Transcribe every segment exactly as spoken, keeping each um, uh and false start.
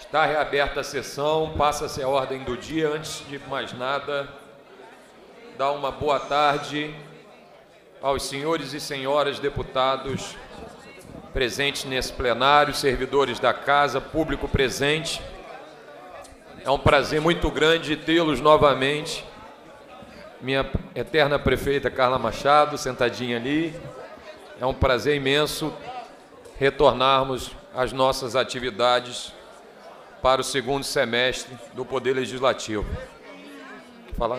Está reaberta a sessão, passa-se a ordem do dia. Antes de mais nada, dá uma boa tarde aos senhores e senhoras deputados presentes nesse plenário, servidores da casa, público presente. É um prazer muito grande tê-los novamente. Minha eterna prefeita Carla Machado, sentadinha ali. É um prazer imenso retornarmos às nossas atividades para o segundo semestre do Poder Legislativo. Quer falar?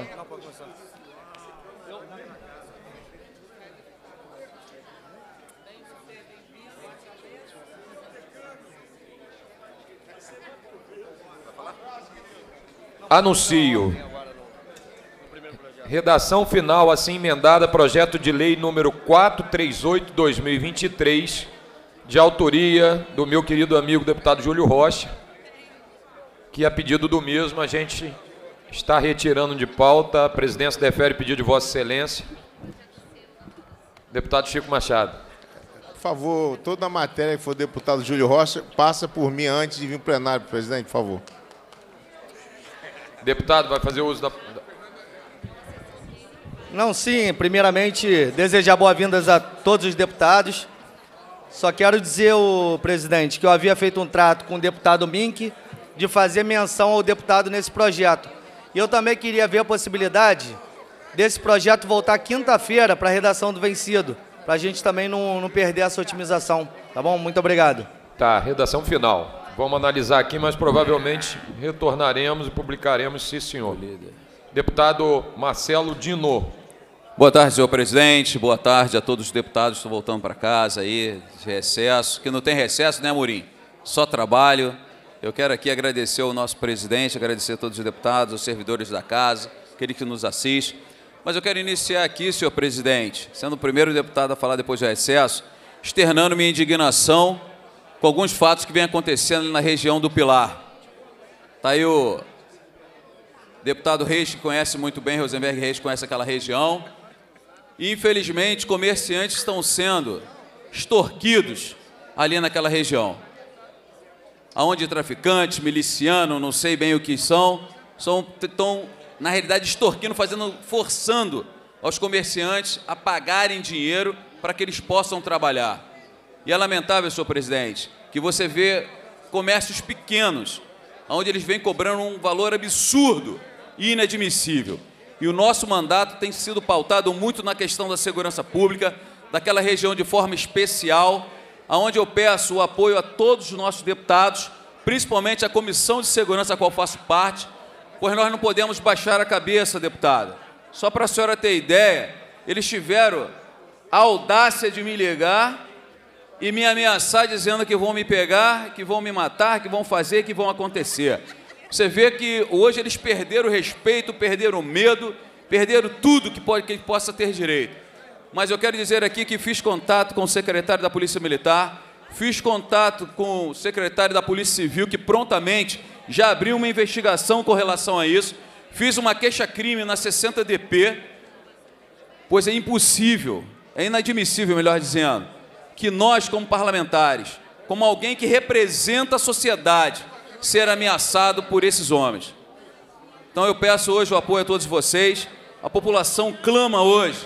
Anuncio. Redação final assim emendada, projeto de lei número quatrocentos e trinta e oito barra dois mil e vinte e três, de autoria do meu querido amigo deputado Júlio Rocha, que a pedido do mesmo a gente está retirando de pauta. A presidência defere pedido de Vossa Excelência. Deputado Chico Machado. Por favor, toda a matéria que for deputado Júlio Rocha, passa por mim antes de vir ao plenário, presidente, por favor. Deputado, vai fazer uso da... Não, sim, primeiramente, desejar boas-vindas a todos os deputados. Só quero dizer, o presidente, que eu havia feito um trato com o deputado Mink de fazer menção ao deputado nesse projeto. E eu também queria ver a possibilidade desse projeto voltar quinta-feira para a redação do vencido, para a gente também não, não perder essa otimização. Tá bom? Muito obrigado. Tá, redação final. Vamos analisar aqui, mas provavelmente retornaremos e publicaremos, sim, senhor. Deputado Marcelo Dino. Boa tarde, senhor presidente. Boa tarde a todos os deputados que estão voltando para casa aí, de recesso. Que não tem recesso, né, Amorim? Só trabalho. Eu quero aqui agradecer ao nosso presidente, agradecer a todos os deputados, os servidores da casa, aquele que nos assiste. Mas eu quero iniciar aqui, senhor presidente, sendo o primeiro deputado a falar depois do recesso, externando minha indignação com alguns fatos que vêm acontecendo na região do Pilar. Está aí o deputado Reis, que conhece muito bem, Rosenberg Reis conhece aquela região. E, infelizmente, comerciantes estão sendo extorquidos ali naquela região. Onde traficantes, milicianos, não sei bem o que são, são, estão, na realidade, extorquindo, fazendo, forçando aos comerciantes a pagarem dinheiro para que eles possam trabalhar. E é lamentável, senhor presidente, que você vê comércios pequenos, onde eles vêm cobrando um valor absurdo e inadmissível. E o nosso mandato tem sido pautado muito na questão da segurança pública, daquela região de forma especial, onde eu peço o apoio a todos os nossos deputados, principalmente a Comissão de Segurança a qual faço parte, pois nós não podemos baixar a cabeça, deputada. Só para a senhora ter ideia, eles tiveram a audácia de me ligar e me ameaçar dizendo que vão me pegar, que vão me matar, que vão fazer, que vão acontecer. Você vê que hoje eles perderam o respeito, perderam o medo, perderam tudo que, pode, que ele possa ter direito. Mas eu quero dizer aqui que fiz contato com o secretário da Polícia Militar, fiz contato com o secretário da Polícia Civil, que prontamente já abriu uma investigação com relação a isso, fiz uma queixa-crime na sessenta D P, pois é impossível, é inadmissível, melhor dizendo, que nós, como parlamentares, como alguém que representa a sociedade, ser ameaçado por esses homens. Então eu peço hoje o apoio a todos vocês. A população clama hoje,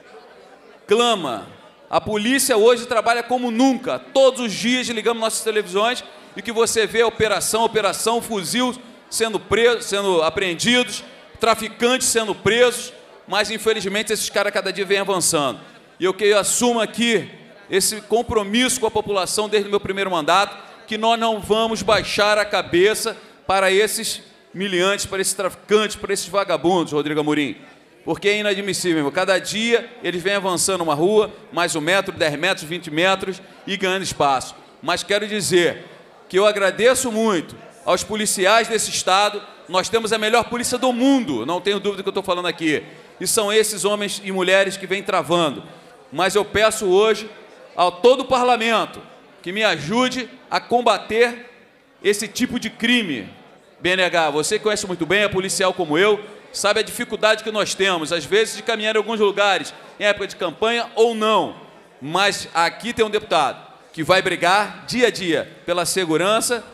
clama. A polícia hoje trabalha como nunca. Todos os dias ligamos nossas televisões e que você vê operação, operação, fuzil sendo preso, sendo apreendidos, traficantes sendo presos, mas infelizmente esses caras cada dia vêm avançando. E eu que eu assumo aqui esse compromisso com a população desde o meu primeiro mandato, que nós não vamos baixar a cabeça para esses miliantes, para esses traficantes, para esses vagabundos, Rodrigo Amorim. Porque é inadmissível, meu. Cada dia eles vêm avançando uma rua, mais um metro, dez metros, vinte metros e ganhando espaço. Mas quero dizer que eu agradeço muito aos policiais desse estado. Nós temos a melhor polícia do mundo, não tenho dúvida do que eu estou falando aqui. E são esses homens e mulheres que vêm travando. Mas eu peço hoje a todo o parlamento que me ajude a combater esse tipo de crime. B N H, você conhece muito bem, é policial como eu, sabe a dificuldade que nós temos, às vezes, de caminhar em alguns lugares, em época de campanha ou não. Mas aqui tem um deputado que vai brigar dia a dia pela segurança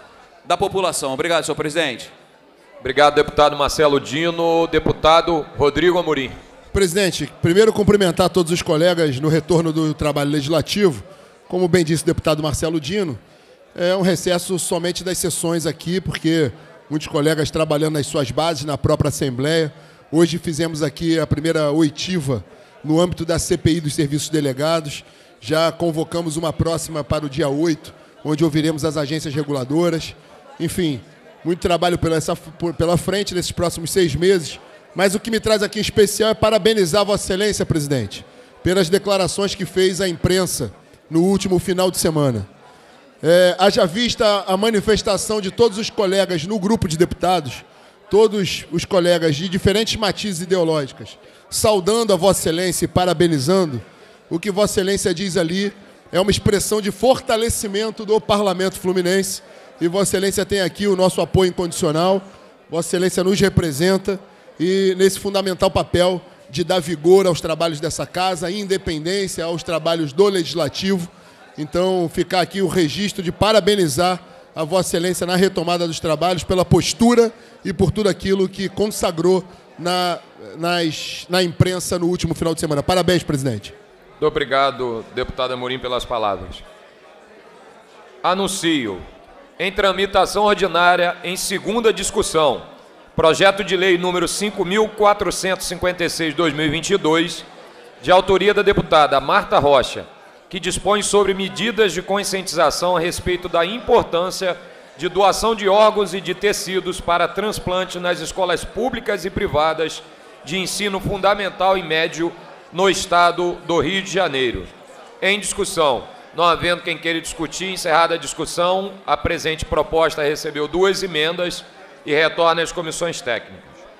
da população. Obrigado, senhor presidente. Obrigado, deputado Marcelo Dino. Deputado Rodrigo Amorim. Presidente, primeiro cumprimentar todos os colegas no retorno do trabalho legislativo. Como bem disse o deputado Marcelo Dino, é um recesso somente das sessões aqui, porque muitos colegas trabalhando nas suas bases, na própria Assembleia. Hoje fizemos aqui a primeira oitiva no âmbito da C P I dos serviços delegados. Já convocamos uma próxima para o dia oito, onde ouviremos as agências reguladoras. Enfim, muito trabalho pela, essa, pela frente nesses próximos seis meses. Mas o que me traz aqui em especial é parabenizar Vossa Excelência, presidente, pelas declarações que fez à imprensa no último final de semana. É, haja vista a manifestação de todos os colegas no grupo de deputados, todos os colegas de diferentes matizes ideológicas, saudando a Vossa Excelência e parabenizando, o que Vossa Excelência diz ali é uma expressão de fortalecimento do Parlamento Fluminense, e Vossa Excelência tem aqui o nosso apoio incondicional. Vossa Excelência nos representa e nesse fundamental papel de dar vigor aos trabalhos dessa casa, independência aos trabalhos do Legislativo. Então, ficar aqui o registro de parabenizar a Vossa Excelência na retomada dos trabalhos, pela postura e por tudo aquilo que consagrou na, nas, na imprensa no último final de semana. Parabéns, presidente. Muito obrigado, deputado Amorim, pelas palavras. Anuncio, em tramitação ordinária, em segunda discussão, projeto de lei número cinco mil quatrocentos e cinquenta e seis barra dois mil e vinte e dois, de autoria da deputada Marta Rocha, que dispõe sobre medidas de conscientização a respeito da importância de doação de órgãos e de tecidos para transplante nas escolas públicas e privadas de ensino fundamental e médio no Estado do Rio de Janeiro. Em discussão, não havendo quem queira discutir, encerrada a discussão, a presente proposta recebeu duas emendas e retorna às comissões técnicas.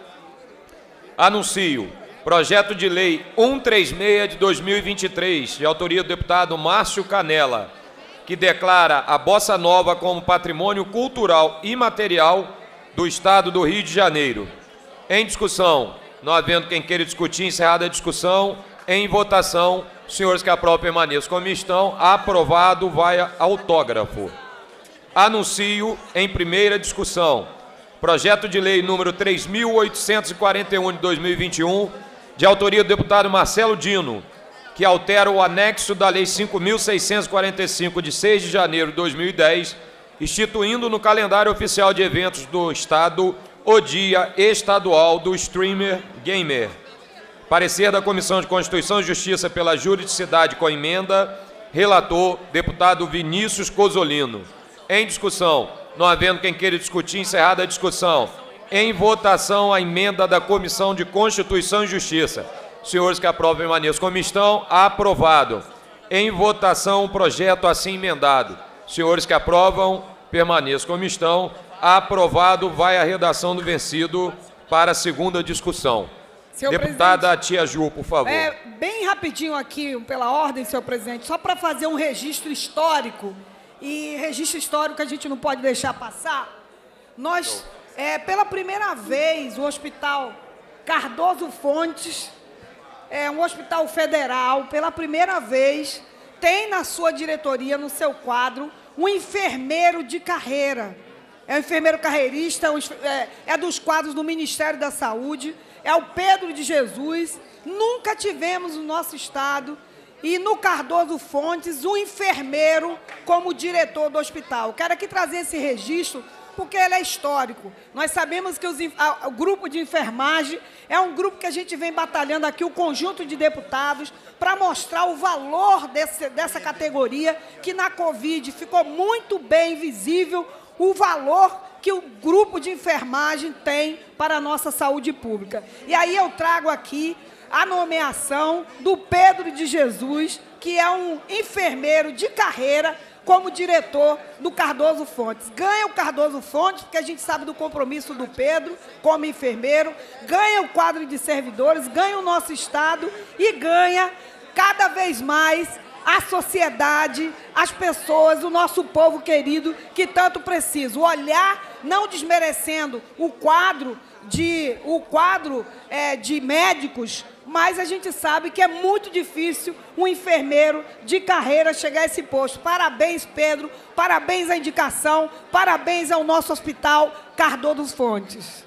Anuncio projeto de lei cento e trinta e seis de dois mil e vinte e três, de autoria do deputado Márcio Canella, que declara a Bossa Nova como patrimônio cultural imaterial do Estado do Rio de Janeiro. Em discussão, não havendo quem queira discutir, encerrada a discussão, em votação, os senhores que aprovam permaneçam como estão, aprovado, vai autógrafo. Anuncio em primeira discussão, projeto de lei número três mil oitocentos e quarenta e um de dois mil e vinte e um, de autoria do deputado Marcelo Dino, que altera o anexo da Lei cinco mil seiscentos e quarenta e cinco, de seis de janeiro de dois mil e dez, instituindo no calendário oficial de eventos do Estado o Dia Estadual do Streamer Gamer. Parecer da Comissão de Constituição e Justiça pela Juridicidade com emenda, relator, deputado Vinícius Cozzolino. Em discussão, não havendo quem queira discutir, encerrada a discussão. Em votação, a emenda da Comissão de Constituição e Justiça. Senhores que aprovam, permaneçam como estão. Aprovado. Em votação, o projeto assim emendado. Senhores que aprovam, permaneçam como estão. Aprovado. Vai a redação do vencido para a segunda discussão. Senhor Deputada presidente, Tia Ju, por favor. É, bem rapidinho aqui, pela ordem, senhor presidente, só para fazer um registro histórico, e registro histórico que a gente não pode deixar passar. Nós, é, pela primeira vez, o Hospital Cardoso Fontes, é um hospital federal, pela primeira vez, tem na sua diretoria, no seu quadro, um enfermeiro de carreira. É um enfermeiro carreirista, é, é dos quadros do Ministério da Saúde, é o Pedro de Jesus. Nunca tivemos no nosso estado, e no Cardoso Fontes, um enfermeiro como diretor do hospital. Quero aqui trazer esse registro, porque ele é histórico. Nós sabemos que os, a, o grupo de enfermagem é um grupo que a gente vem batalhando aqui, o conjunto de deputados, para mostrar o valor desse, dessa categoria, que na Covid ficou muito bem visível o valor que o grupo de enfermagem tem para a nossa saúde pública. E aí eu trago aqui a nomeação do Pedro de Jesus, que é um enfermeiro de carreira, como diretor do Cardoso Fontes. Ganha o Cardoso Fontes, porque a gente sabe do compromisso do Pedro como enfermeiro, ganha o quadro de servidores, ganha o nosso Estado e ganha cada vez mais a sociedade, as pessoas, o nosso povo querido que tanto precisa. O olhar, não desmerecendo o quadro de, o quadro, é, de médicos, mas a gente sabe que é muito difícil um enfermeiro de carreira chegar a esse posto. Parabéns, Pedro, parabéns à indicação, parabéns ao nosso Hospital Cardoso dos Fontes.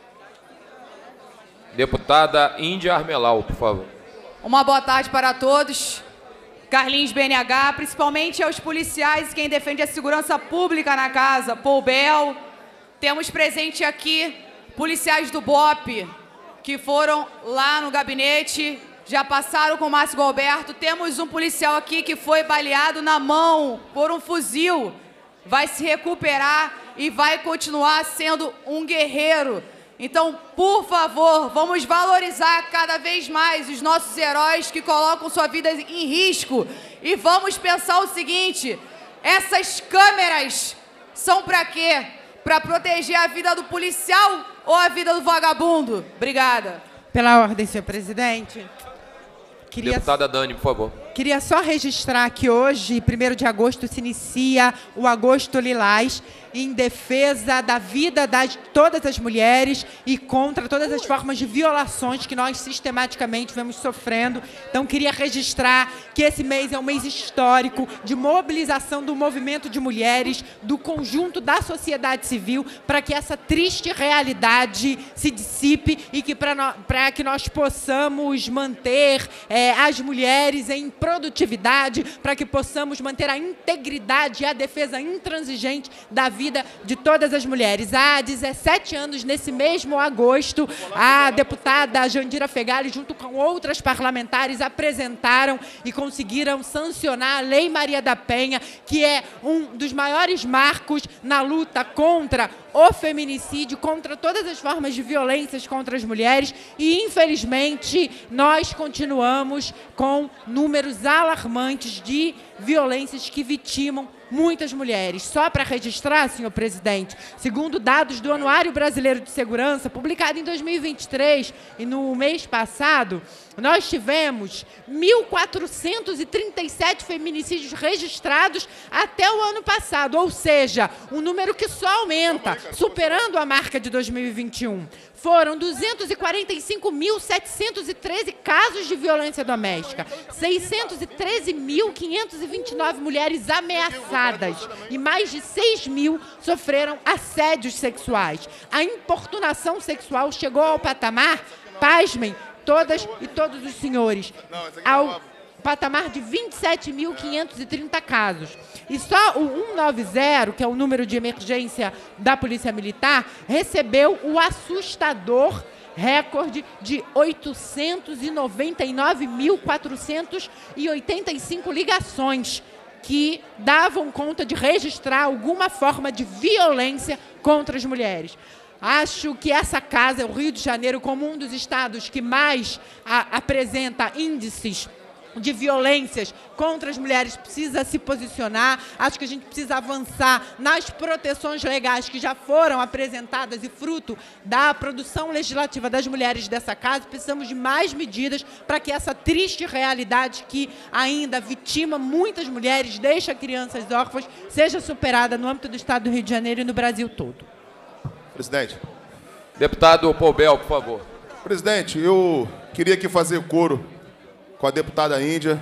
Deputada Índia Armelau, por favor. Uma boa tarde para todos. Carlinhos B N H, principalmente aos policiais e quem defende a segurança pública na casa, Paul Bell. Temos presente aqui policiais do B O P, que foram lá no gabinete, já passaram com o Márcio Galberto. Temos um policial aqui que foi baleado na mão por um fuzil. Vai se recuperar e vai continuar sendo um guerreiro. Então, por favor, vamos valorizar cada vez mais os nossos heróis que colocam sua vida em risco. E vamos pensar o seguinte, essas câmeras são para quê? Para proteger a vida do policial ou a vida do vagabundo? Obrigada. Pela ordem, senhor presidente. Queria... Deputada Dani, por favor. Queria só registrar que hoje, primeiro de agosto, se inicia o Agosto Lilás em defesa da vida de todas as mulheres e contra todas as formas de violações que nós sistematicamente vemos sofrendo. Então, queria registrar que esse mês é um mês histórico de mobilização do movimento de mulheres, do conjunto da sociedade civil, para que essa triste realidade se dissipe e que para que nós possamos manter é, as mulheres em produtividade, para que possamos manter a integridade e a defesa intransigente da vida de todas as mulheres. Há dezessete anos, nesse mesmo agosto, a deputada Jandira Fegali, junto com outras parlamentares, apresentaram e conseguiram sancionar a Lei Maria da Penha, que é um dos maiores marcos na luta contra o feminicídio, contra todas as formas de violências contra as mulheres e, infelizmente, nós continuamos com números alarmantes de violências que vitimam muitas mulheres. Só para registrar, senhor presidente, segundo dados do Anuário Brasileiro de Segurança, publicado em dois mil e vinte e três, e no mês passado, nós tivemos mil quatrocentos e trinta e sete feminicídios registrados até o ano passado, ou seja, um número que só aumenta, superando a marca de dois mil e vinte e um. Foram duzentos e quarenta e cinco mil setecentos e treze casos de violência doméstica, seiscentos e treze mil quinhentos e vinte e nove mulheres ameaçadas e mais de seis mil sofreram assédios sexuais. A importunação sexual chegou ao patamar, pasmem, todas e todos os senhores, ao patamar de vinte e sete mil quinhentos e trinta casos. E só o cento e noventa, que é o número de emergência da Polícia Militar, recebeu o assustador recorde de oitocentos e noventa e nove mil quatrocentos e oitenta e cinco ligações que davam conta de registrar alguma forma de violência contra as mulheres. Acho que essa casa, o Rio de Janeiro, como um dos estados que mais a, apresenta índices de violências contra as mulheres, precisa se posicionar. Acho que a gente precisa avançar nas proteções legais que já foram apresentadas e fruto da produção legislativa das mulheres dessa casa. Precisamos de mais medidas para que essa triste realidade que ainda vitima muitas mulheres, deixa crianças órfãs, seja superada no âmbito do estado do Rio de Janeiro e no Brasil todo. Presidente. Deputado Paul Bell, por favor. Presidente, eu queria aqui fazer coro com a deputada Índia,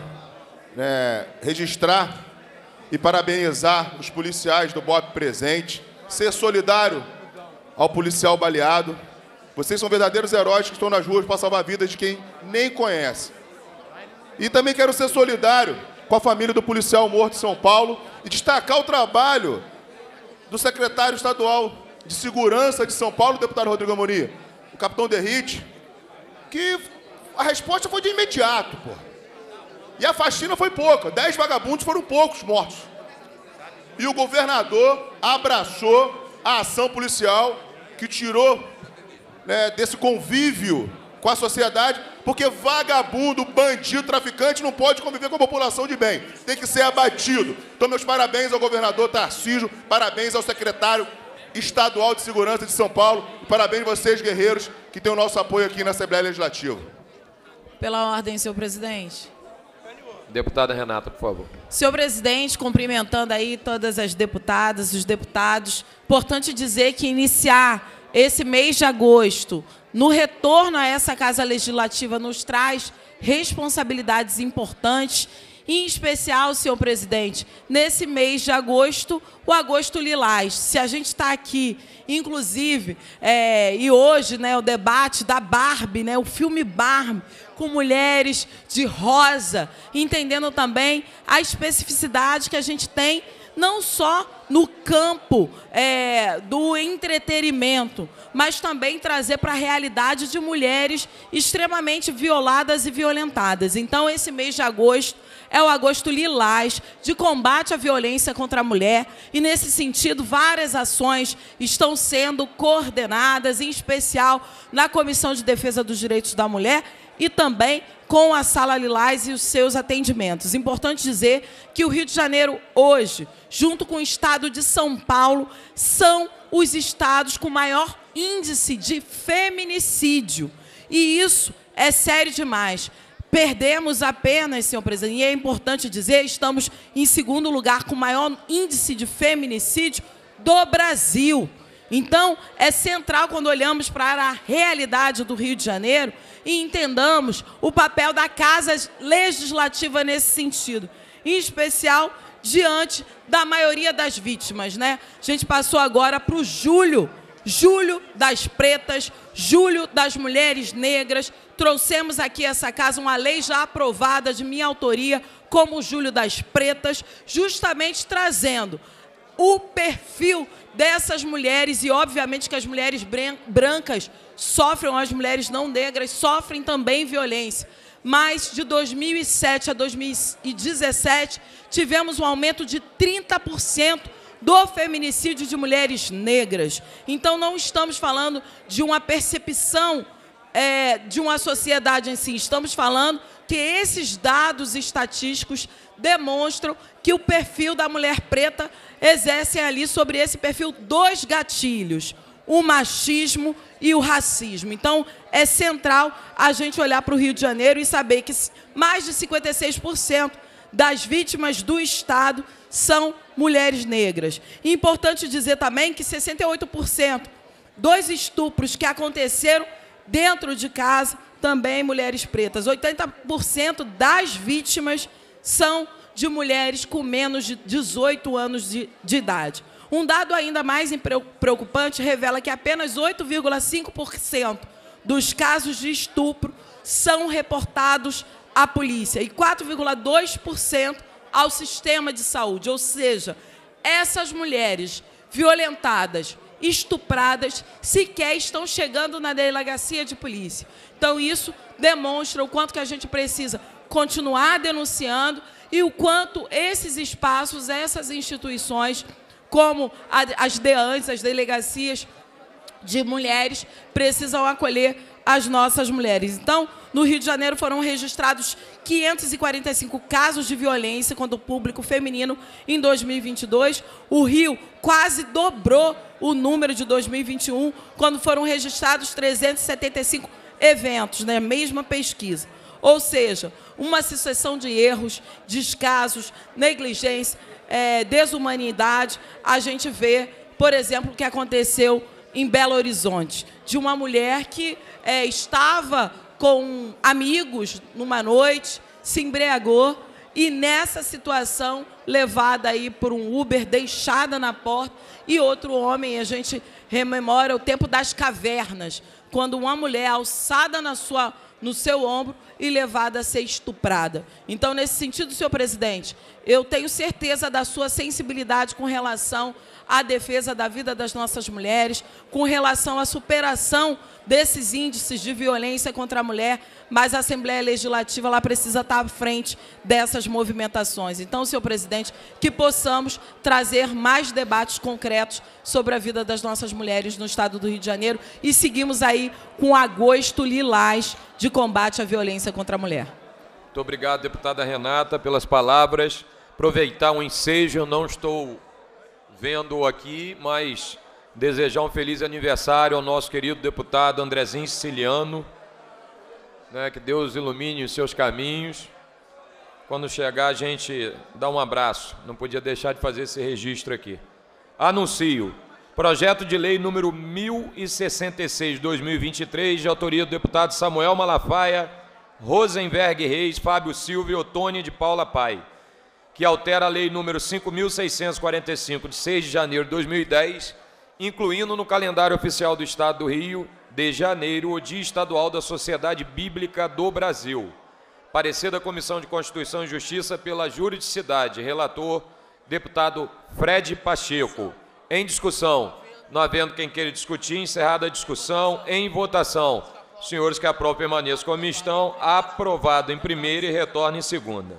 né, registrar e parabenizar os policiais do B O P presente, ser solidário ao policial baleado. Vocês são verdadeiros heróis que estão nas ruas para salvar a vida de quem nem conhece. E também quero ser solidário com a família do policial morto em São Paulo e destacar o trabalho do secretário estadual de Segurança de São Paulo, o deputado Rodrigo Amorim, o capitão Derrite, que a resposta foi de imediato, pô. E a faxina foi pouca. Dez vagabundos foram poucos mortos. E o governador abraçou a ação policial que tirou, né, desse convívio com a sociedade, porque vagabundo, bandido, traficante não pode conviver com a população de bem. Tem que ser abatido. Então, meus parabéns ao governador Tarcísio, parabéns ao secretário estadual de Segurança de São Paulo, e parabéns a vocês, guerreiros, que têm o nosso apoio aqui na Assembleia Legislativa. Pela ordem, senhor presidente. Deputada Renata, por favor. Senhor presidente, cumprimentando aí todas as deputadas, os deputados, importante dizer que iniciar esse mês de agosto, no retorno a essa Casa Legislativa, nos traz responsabilidades importantes, em especial, senhor presidente, nesse mês de agosto, o Agosto Lilás. Se a gente está aqui, inclusive, é, e hoje, né, o debate da Barbie, né, o filme Barbie, com mulheres de rosa, entendendo também a especificidade que a gente tem, não só no campo é, do entretenimento, mas também trazer para a realidade de mulheres extremamente violadas e violentadas. Então, esse mês de agosto é o Agosto Lilás, de combate à violência contra a mulher, e, nesse sentido, várias ações estão sendo coordenadas, em especial na Comissão de Defesa dos Direitos da Mulher, e também com a Sala Lilás e os seus atendimentos. Importante dizer que o Rio de Janeiro, hoje, junto com o estado de São Paulo, são os estados com maior índice de feminicídio. E isso é sério demais. Perdemos apenas, senhor presidente, e é importante dizer, estamos em segundo lugar com o maior índice de feminicídio do Brasil. Então, é central quando olhamos para a realidade do Rio de Janeiro e entendamos o papel da Casa Legislativa nesse sentido, em especial diante da maioria das vítimas, né? A gente passou agora para o julho, julho das pretas, julho das mulheres negras. Trouxemos aqui a essa casa uma lei já aprovada de minha autoria, como o Julho das Pretas, justamente trazendo o perfil dessas mulheres, e obviamente que as mulheres brancas sofrem, as mulheres não negras sofrem também violência. Mas de dois mil e sete a dois mil e dezessete tivemos um aumento de trinta por cento do feminicídio de mulheres negras. Então não estamos falando de uma percepção é, de uma sociedade em si, estamos falando que esses dados estatísticos demonstram que o perfil da mulher preta exerce ali sobre esse perfil dois gatilhos, o machismo e o racismo. Então, é central a gente olhar para o Rio de Janeiro e saber que mais de cinquenta e seis por cento das vítimas do Estado são mulheres negras. E importante dizer também que sessenta e oito por cento dos estupros que aconteceram dentro de casa, também mulheres pretas. oitenta por cento das vítimas são de mulheres com menos de dezoito anos de, de idade. Um dado ainda mais preocupante revela que apenas oito vírgula cinco por cento dos casos de estupro são reportados à polícia e quatro vírgula dois por cento ao sistema de saúde. Ou seja, essas mulheres violentadas, estupradas, sequer estão chegando na delegacia de polícia. Então, isso demonstra o quanto que a gente precisa continuar denunciando e o quanto esses espaços, essas instituições, como as DEANs, as delegacias de mulheres, precisam acolher as nossas mulheres. Então, no Rio de Janeiro foram registrados quinhentos e quarenta e cinco casos de violência contra o público feminino em dois mil e vinte e dois. O Rio quase dobrou o número de dois mil e vinte e um, quando foram registrados trezentos e setenta e cinco eventos, né? Mesma pesquisa. Ou seja, uma sucessão de erros, descasos, negligência, é, desumanidade. A gente vê, por exemplo, o que aconteceu em Belo Horizonte, de uma mulher que é, estava com amigos numa noite, se embriagou e, nessa situação, levada aí por um Uber, deixada na porta, e outro homem, a gente rememora o tempo das cavernas, quando uma mulher alçada na sua, no seu ombro e levada a ser estuprada. Então, nesse sentido, senhor presidente, eu tenho certeza da sua sensibilidade com relação à defesa da vida das nossas mulheres, com relação à superação desses índices de violência contra a mulher, mas a Assembleia Legislativa ela precisa estar à frente dessas movimentações. Então, senhor presidente, que possamos trazer mais debates concretos sobre a vida das nossas mulheres no estado do Rio de Janeiro e seguimos aí com o Agosto Lilás de combate à violência contra a mulher. Muito obrigado, deputada Renata, pelas palavras. Aproveitar um ensejo, eu não estou vendo aqui, mas desejar um feliz aniversário ao nosso querido deputado Andrezinho Siciliano, né, que Deus ilumine os seus caminhos. Quando chegar, a gente dá um abraço. Não podia deixar de fazer esse registro aqui. Anuncio. Projeto de lei número mil e sessenta e seis, dois mil e vinte e três, de autoria do deputado Samuel Malafaia, Rosenberg Reis, Fábio Silva e Otônia de Paula Pai, que altera a Lei número cinco mil seiscentos e quarenta e cinco, de seis de janeiro de dois mil e dez, incluindo no calendário oficial do Estado do Rio de Janeiro o Dia Estadual da Sociedade Bíblica do Brasil. Parecer da Comissão de Constituição e Justiça pela Juridicidade. Relator, deputado Fred Pacheco. Em discussão. Não havendo quem queira discutir, encerrada a discussão, em votação. Senhores que aprovam, permaneçam como estão. Aprovado em primeira e retorna em segunda.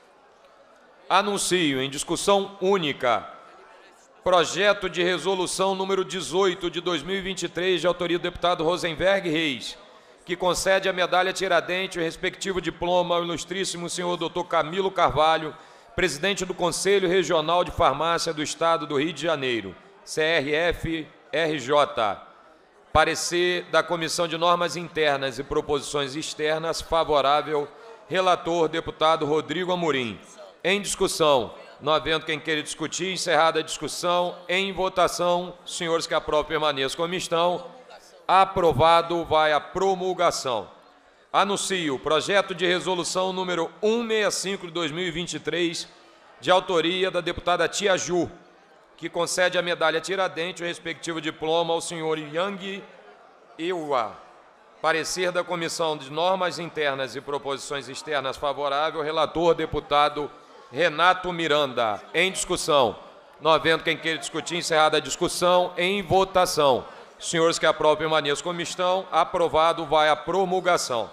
Anuncio em discussão única projeto de resolução número dezoito de dois mil e vinte e três, de autoria do deputado Rosenberg Reis, que concede a medalha Tiradentes e o respectivo diploma ao ilustríssimo senhor doutor Camilo Carvalho, presidente do Conselho Regional de Farmácia do Estado do Rio de Janeiro, C R F R J. Parecer da Comissão de Normas Internas e Proposições Externas, favorável. Relator, deputado Rodrigo Amorim. Em discussão. Não havendo quem queira discutir, encerrada a discussão, em votação, senhores que aprovam, permaneçam como estão. Aprovado, vai a promulgação. Anuncio o projeto de resolução número cento e sessenta e cinco de dois mil e vinte e três, de autoria da deputada Tia Ju, que concede a medalha Tiradentes e o respectivo diploma ao senhor Yang Ewa. Parecer da Comissão de Normas Internas e Proposições Externas, favorável. Relator, deputado Renato Miranda. Em discussão. Não havendo quem queira discutir, encerrada a discussão, em votação. Senhores que aprovam, permaneçam como estão. Aprovado, vai a promulgação.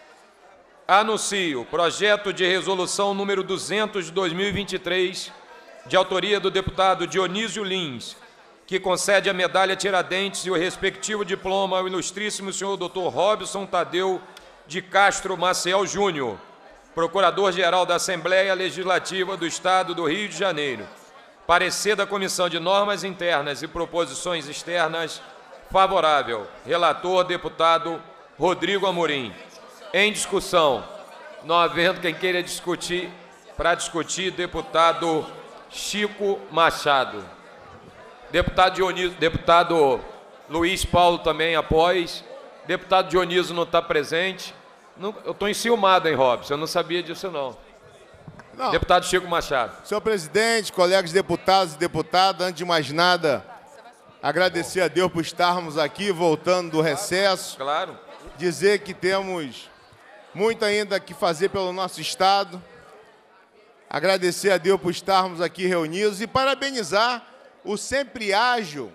Anuncio projeto de resolução número duzentos de dois mil e vinte e três, de autoria do deputado Dionísio Lins, que concede a medalha Tiradentes e o respectivo diploma ao ilustríssimo senhor doutor Robson Tadeu de Castro Maciel Júnior, Procurador-Geral da Assembleia Legislativa do Estado do Rio de Janeiro. Parecer da Comissão de Normas Internas e Proposições Externas, favorável. Relator, deputado Rodrigo Amorim. Em discussão. Não havendo quem queira discutir, para discutir, deputado Chico Machado. Deputado Dionísio, deputado Luiz Paulo também após. Deputado Dionísio não está presente. Não, eu estou enciumado, hein, Robson? Eu não sabia disso, não. Não. Deputado Chico Machado. Senhor presidente, colegas deputados e deputadas, antes de mais nada, agradecer a Deus por estarmos aqui, voltando do recesso. Claro. Dizer que temos muito ainda que fazer pelo nosso Estado. Agradecer a Deus por estarmos aqui reunidos e parabenizar o sempre ágil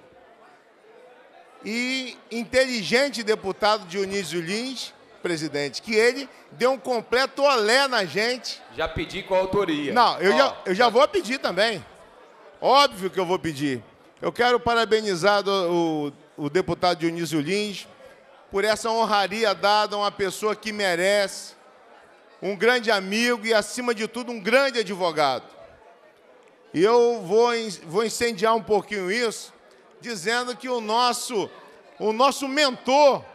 e inteligente deputado Dionísio Lins, presidente, que ele deu um completo olé na gente. Já pedi com a autoria. Não, eu, Ó, já, eu já vou pedir também. Óbvio que eu vou pedir. Eu quero parabenizar do, o, o deputado Dionísio Lins por essa honraria dada a uma pessoa que merece, um grande amigo e, acima de tudo, um grande advogado. E eu vou, vou incendiar um pouquinho isso, dizendo que o nosso, o nosso mentor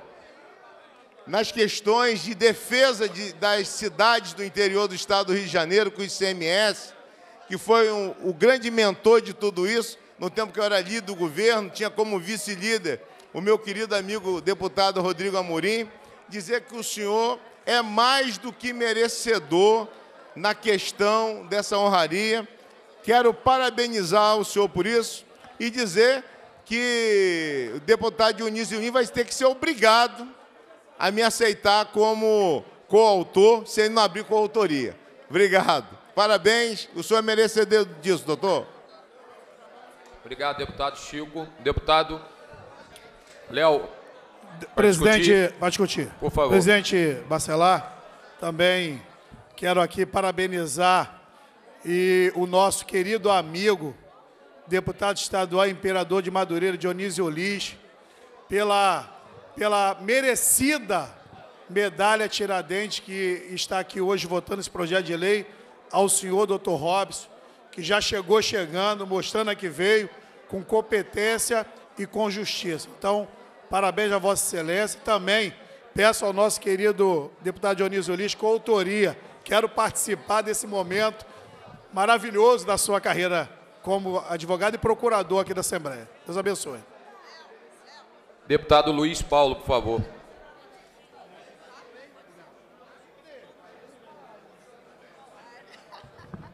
nas questões de defesa de, das cidades do interior do Estado do Rio de Janeiro, com o I C M S, que foi um, o grande mentor de tudo isso, no tempo que eu era líder do governo, tinha como vice-líder o meu querido amigo deputado Rodrigo Amorim, dizer que o senhor é mais do que merecedor na questão dessa honraria. Quero parabenizar o senhor por isso e dizer que o deputado Dionísio Lins vai ter que ser obrigado a me aceitar como coautor, se ele não abrir coautoria. Obrigado. Parabéns. O senhor é merecedor disso, doutor. Obrigado, deputado Chico. Deputado Léo. Presidente, vai discutir. Por favor. Presidente Bacelar, também quero aqui parabenizar e o nosso querido amigo, deputado estadual imperador de Madureira, Dionísio Lins, pela, pela merecida medalha Tiradentes que está aqui hoje votando esse projeto de lei, ao senhor doutor Robson, que já chegou chegando, mostrando a que veio, com competência e com justiça. Então, parabéns a Vossa Excelência. Também peço ao nosso querido deputado Dionísio Lins, com autoria, quero participar desse momento maravilhoso da sua carreira como advogado e procurador aqui da Assembleia. Deus abençoe. Deputado Luiz Paulo, por favor.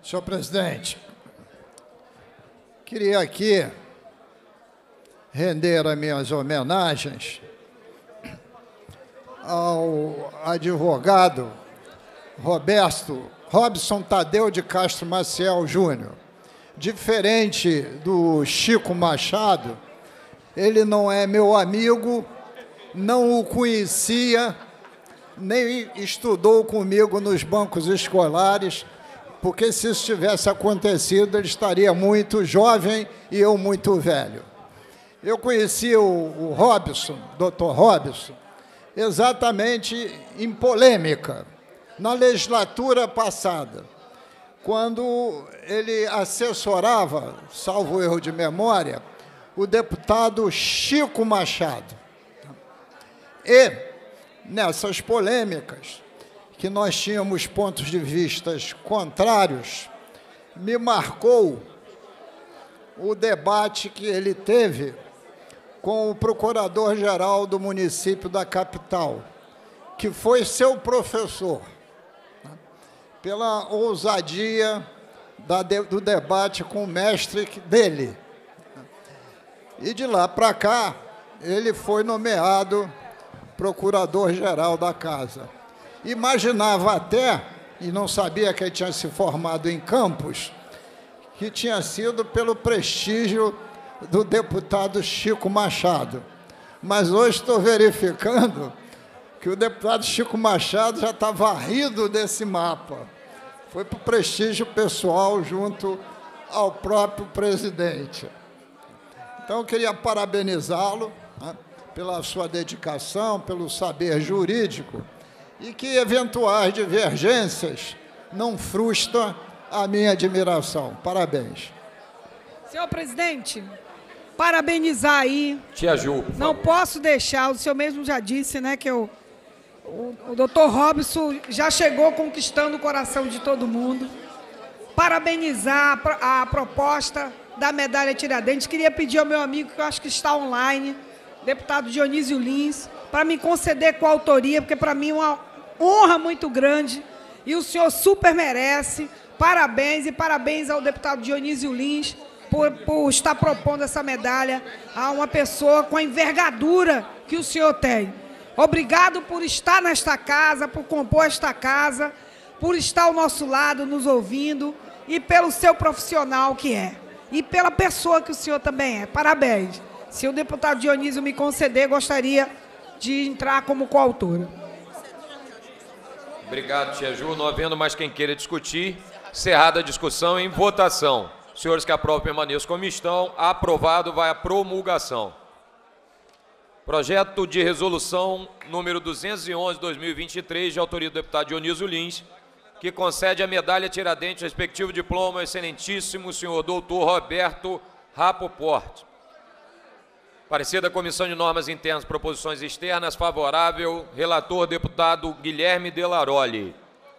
Senhor presidente, queria aqui render as minhas homenagens ao advogado Roberto Robson Tadeu de Castro Maciel Júnior. Diferente do Chico Machado, ele não é meu amigo, não o conhecia, nem estudou comigo nos bancos escolares, porque se isso tivesse acontecido, ele estaria muito jovem e eu muito velho. Eu conheci o, o Robson, doutor Robson, exatamente em polêmica, na legislatura passada, quando ele assessorava, salvo erro de memória, o deputado Chico Machado. E, nessas polêmicas, que nós tínhamos pontos de vista contrários, me marcou o debate que ele teve com o procurador-geral do município da capital, que foi seu professor, pela ousadia da, do debate com o mestre dele. E de lá para cá, ele foi nomeado procurador-geral da casa. Imaginava até, e não sabia que ele tinha se formado em Campos, que tinha sido pelo prestígio do deputado Chico Machado. Mas hoje estou verificando que o deputado Chico Machado já está varrido desse mapa. Foi por prestígio pessoal junto ao próprio presidente. Então, eu queria parabenizá-lo, né, pela sua dedicação, pelo saber jurídico, e que eventuais divergências não frustram a minha admiração. Parabéns. Senhor presidente, parabenizar aí. Tia Ju, por Não favor. posso deixar, o senhor mesmo já disse, né, que eu, o, o doutor Robson já chegou conquistando o coração de todo mundo. Parabenizar a, pro- a proposta da medalha Tiradentes. Queria pedir ao meu amigo, que eu acho que está online, deputado Dionísio Lins, para me conceder coautoria, porque para mim é uma honra muito grande e o senhor super merece. Parabéns e parabéns ao deputado Dionísio Lins por, por estar propondo essa medalha a uma pessoa com a envergadura que o senhor tem. Obrigado por estar nesta casa, por compor esta casa, por estar ao nosso lado, nos ouvindo, e pelo seu profissional que é, e pela pessoa que o senhor também é. Parabéns. Se o deputado Dionísio me conceder, gostaria de entrar como coautora. Obrigado, tia Ju. Não havendo mais quem queira discutir, encerrada a discussão em votação. Senhores que aprovam, permaneçam como estão. Aprovado, vai à promulgação. Projeto de resolução número duzentos e onze, dois mil e vinte e três, de autoria do deputado Dionísio Lins, que concede a medalha Tiradentes, respectivo diploma, ao excelentíssimo senhor doutor Roberto Rapoport. Parecer da Comissão de Normas Internas e Proposições Externas, favorável, relator deputado Guilherme Delaroli.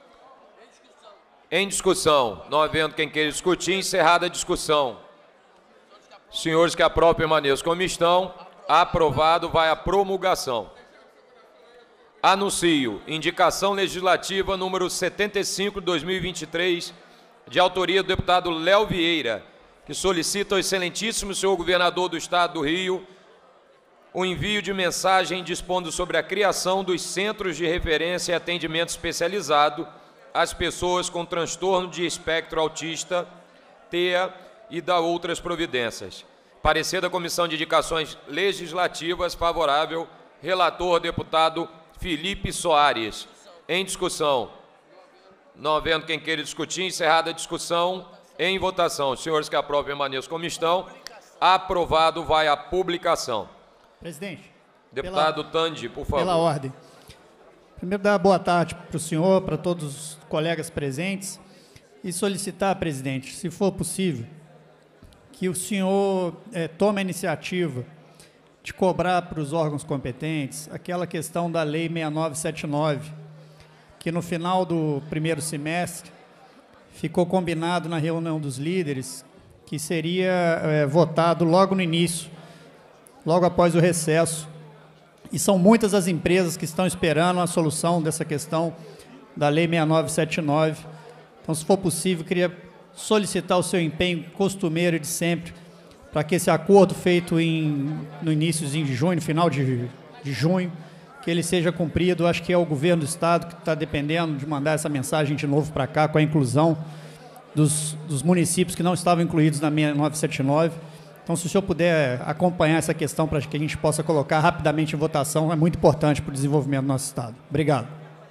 Em discussão, não havendo quem queira discutir, encerrada a discussão. Senhores que aprovam, permaneçam como estão. Aprovado, vai à promulgação. Anuncio indicação legislativa número setenta e cinco, dois mil e vinte e três, de autoria do deputado Léo Vieira, que solicita ao excelentíssimo senhor governador do Estado do Rio o envio de mensagem dispondo sobre a criação dos Centros de Referência e Atendimento Especializado às pessoas com transtorno de espectro autista, T E A e da outras providências. Parecer da Comissão de Indicações Legislativas, favorável, relator deputado Felipe Soares. Em discussão, não havendo quem queira discutir, encerrada a discussão, em votação. Os senhores que aprovam, permaneçam como estão. Aprovado, vai à publicação. Presidente. Deputado pela, Tandi, por favor. Pela ordem. Primeiro, dar boa tarde para o senhor, para todos os colegas presentes, e solicitar, presidente, se for possível, que o senhor eh, tome a iniciativa de cobrar para os órgãos competentes aquela questão da Lei seis nove sete nove, que no final do primeiro semestre ficou combinado na reunião dos líderes que seria eh, votado logo no início, logo após o recesso. E são muitas as empresas que estão esperando a solução dessa questão da Lei seis nove sete nove. Então, se for possível, queria solicitar o seu empenho costumeiro de sempre para que esse acordo feito em, no iníciozinho de junho, no final de, de junho, que ele seja cumprido. Acho que é o governo do Estado que está dependendo de mandar essa mensagem de novo para cá, com a inclusão dos, dos municípios que não estavam incluídos na minha novecentos e setenta e nove. Então, se o senhor puder acompanhar essa questão para que a gente possa colocar rapidamente em votação, é muito importante para o desenvolvimento do nosso Estado. Obrigado.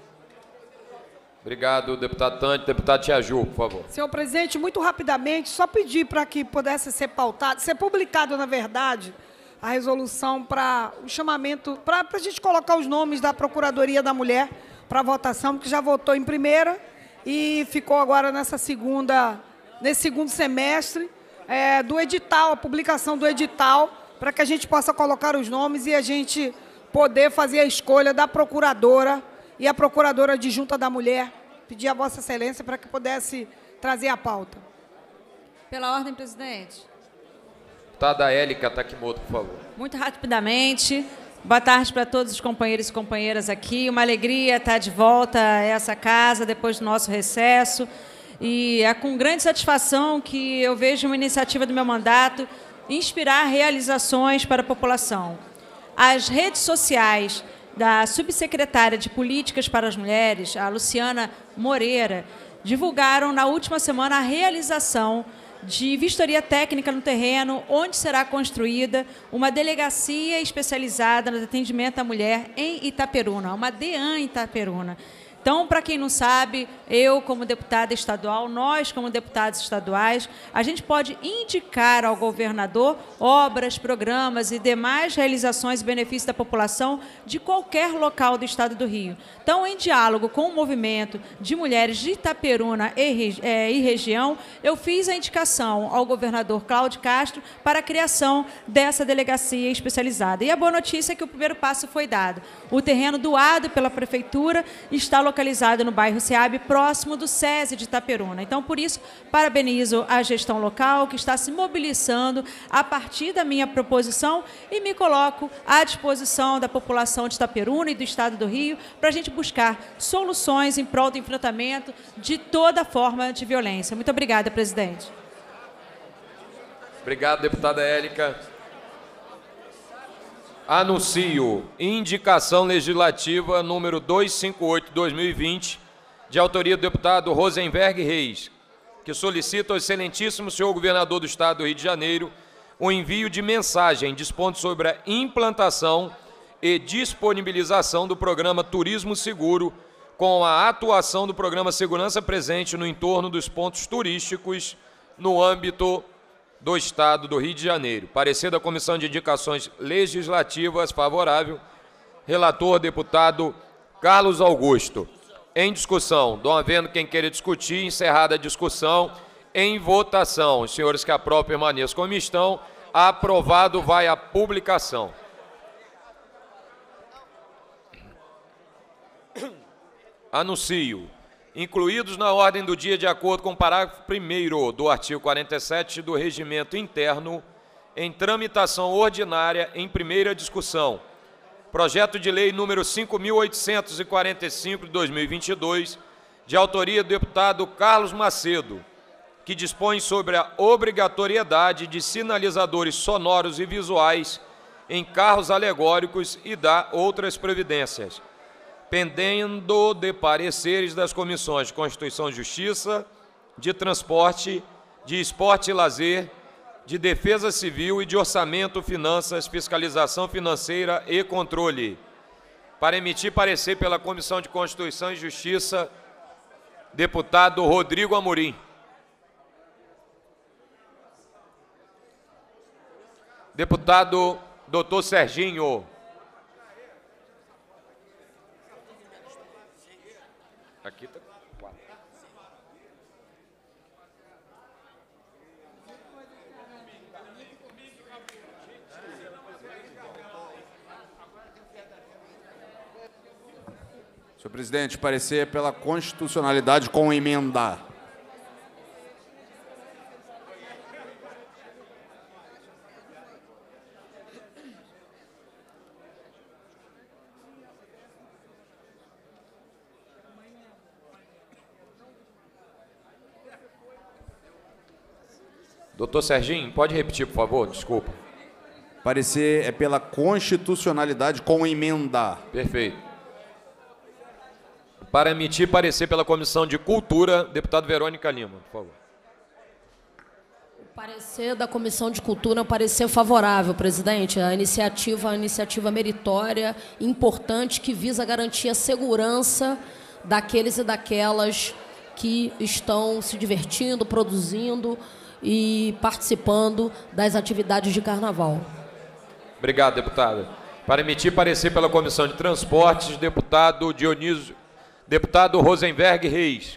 Obrigado, deputado Tante. Deputado Tiaju, por favor. Senhor presidente, muito rapidamente, só pedir para que pudesse ser pautado, ser publicado, na verdade, a resolução para o chamamento, para a gente colocar os nomes da Procuradoria da Mulher para votação, porque já votou em primeira e ficou agora nessa segunda, nesse segundo semestre, é, do edital, a publicação do edital, para que a gente possa colocar os nomes e a gente poder fazer a escolha da procuradora e a procuradora adjunta da mulher. Pedir a Vossa Excelência para que pudesse trazer a pauta. Pela ordem, presidente. Deputada Élica Takimoto, por favor. Muito rapidamente. Boa tarde para todos os companheiros e companheiras aqui. Uma alegria estar de volta a essa casa depois do nosso recesso. E é com grande satisfação que eu vejo uma iniciativa do meu mandato inspirar realizações para a população. As redes sociais da subsecretária de Políticas para as Mulheres, a Luciana Moreira, divulgaram na última semana a realização de vistoria técnica no terreno, onde será construída uma delegacia especializada no atendimento à mulher em Itaperuna, uma DEAN em Itaperuna. Então, para quem não sabe, eu como deputada estadual, nós como deputados estaduais, a gente pode indicar ao governador obras, programas e demais realizações e benefícios da população de qualquer local do estado do Rio. Então, em diálogo com o movimento de mulheres de Itaperuna e, é, e região, eu fiz a indicação ao governador Cláudio Castro para a criação dessa delegacia especializada. E a boa notícia é que o primeiro passo foi dado. O terreno doado pela prefeitura está localizado localizado no bairro Seab, próximo do SESI de Itaperuna. Então, por isso, parabenizo a gestão local, que está se mobilizando a partir da minha proposição e me coloco à disposição da população de Itaperuna e do Estado do Rio para a gente buscar soluções em prol do enfrentamento de toda forma de violência. Muito obrigada, presidente. Obrigado, deputada Élica. Anuncio indicação legislativa número duzentos e cinquenta e oito barra dois mil e vinte, de autoria do deputado Rosenberg Reis, que solicita ao excelentíssimo senhor governador do Estado do Rio de Janeiro o envio de mensagem dispondo sobre a implantação e disponibilização do programa Turismo Seguro, com a atuação do programa Segurança Presente no entorno dos pontos turísticos no âmbito do Estado do Rio de Janeiro. Parecer da Comissão de Indicações Legislativas favorável. Relator, deputado Carlos Augusto. Em discussão. Não havendo quem queira discutir, encerrada a discussão, em votação. Os senhores que aprovam permaneçam como estão. Aprovado, vai à publicação. Anuncio. Incluídos na ordem do dia, de acordo com o parágrafo primeiro do artigo quarenta e sete do Regimento Interno, em tramitação ordinária em primeira discussão, projeto de lei número cinco mil oitocentos e quarenta e cinco de dois mil e vinte e dois, de autoria do deputado Carlos Macedo, que dispõe sobre a obrigatoriedade de sinalizadores sonoros e visuais em carros alegóricos e dá outras previdências, pendendo de pareceres das comissões de Constituição e Justiça, de Transporte, de Esporte e Lazer, de Defesa Civil e de Orçamento, Finanças, Fiscalização Financeira e Controle. Para emitir parecer pela Comissão de Constituição e Justiça, deputado Rodrigo Amorim. Deputado doutor Serginho. Aqui está quatro. Senhor presidente, parecer pela constitucionalidade com emenda. Doutor Serginho, pode repetir, por favor? Desculpa. Parecer é pela constitucionalidade com emenda. Perfeito. Para emitir parecer pela Comissão de Cultura, deputado Verônica Lima, por favor. O parecer da Comissão de Cultura é um parecer favorável, presidente. A iniciativa é uma iniciativa meritória, importante, que visa garantir a segurança daqueles e daquelas que estão se divertindo, produzindo e participando das atividades de carnaval. Obrigado, deputada. Para emitir parecer pela Comissão de Transportes, deputado Dionísio, deputado Rosenberg Reis.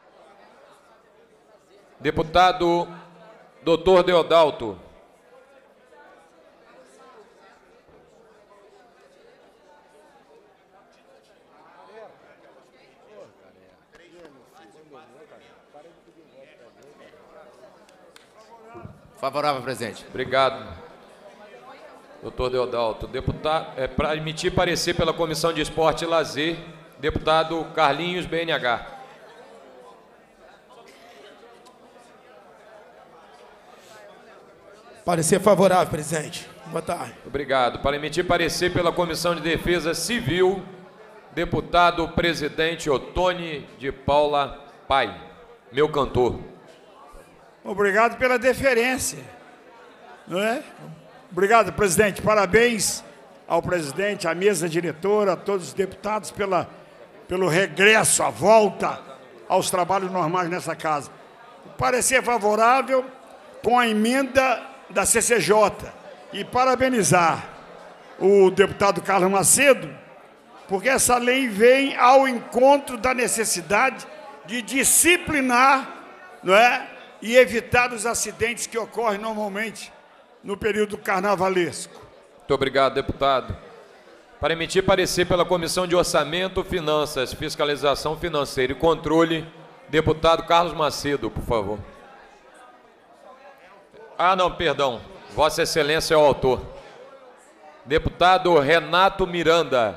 Deputado doutor Deodalto. Favorável, presidente. Obrigado, doutor Deodalto. Deputado, é, para emitir parecer pela Comissão de Esporte e Lazer, deputado Carlinhos B N H. Parecer favorável, presidente. Boa tarde. Obrigado. Para emitir parecer pela Comissão de Defesa Civil, deputado presidente Otone de Paula Pai, meu cantor. Obrigado pela deferência. Não é? Obrigado, presidente. Parabéns ao presidente, à mesa diretora, a todos os deputados pela, pelo regresso, a volta aos trabalhos normais nessa casa. Parecer favorável com a emenda da C C J e parabenizar o deputado Carlos Macedo, porque essa lei vem ao encontro da necessidade de disciplinar, não é? E evitar os acidentes que ocorrem normalmente no período carnavalesco. Muito obrigado, deputado. Para emitir parecer pela Comissão de Orçamento, Finanças, Fiscalização Financeira e Controle, deputado Carlos Macedo, por favor. Ah, não, perdão. Vossa Excelência é o autor. Deputado Renato Miranda.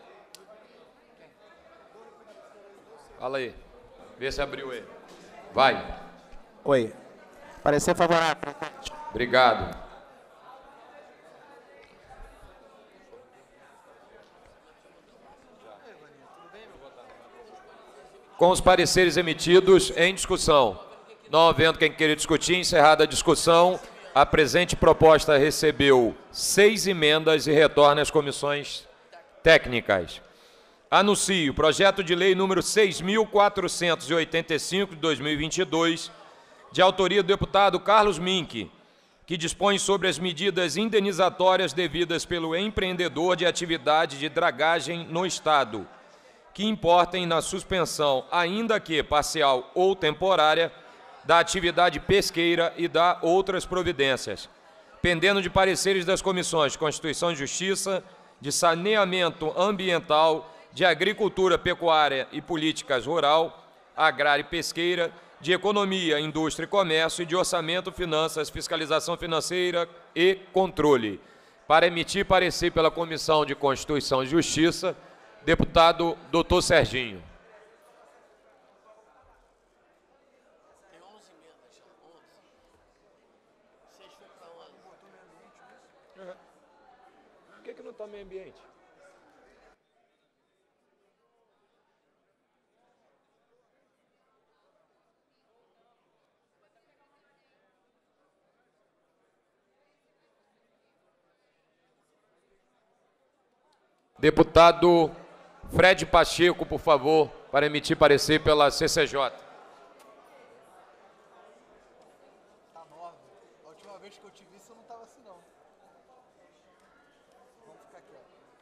Fala aí. Vê se abriu ele. Vai. Oi. Parecer favorável, presidente. Obrigado. Com os pareceres emitidos, em discussão. Não havendo quem queira discutir, encerrada a discussão, a presente proposta recebeu seis emendas e retorna às comissões técnicas. Anuncio o projeto de lei número seis mil quatrocentos e oitenta e cinco de dois mil e vinte e dois, de autoria do deputado Carlos Mink, que dispõe sobre as medidas indenizatórias devidas pelo empreendedor de atividade de dragagem no Estado, que importem na suspensão, ainda que parcial ou temporária, da atividade pesqueira e da outras providências, pendendo de pareceres das comissões de Constituição e Justiça, de Saneamento Ambiental, de Agricultura, Pecuária e Políticas Rural, Agrária e Pesqueira, de Economia, Indústria e Comércio e de Orçamento, Finanças, Fiscalização Financeira e Controle. Para emitir parecer pela Comissão de Constituição e Justiça, deputado doutor Serginho. Por que que não está meio ambiente? Deputado Fred Pacheco, por favor, para emitir parecer pela C C J. Tá nova. A última vez que eu te vi, você não estava assim, não. Vamos ficar aqui,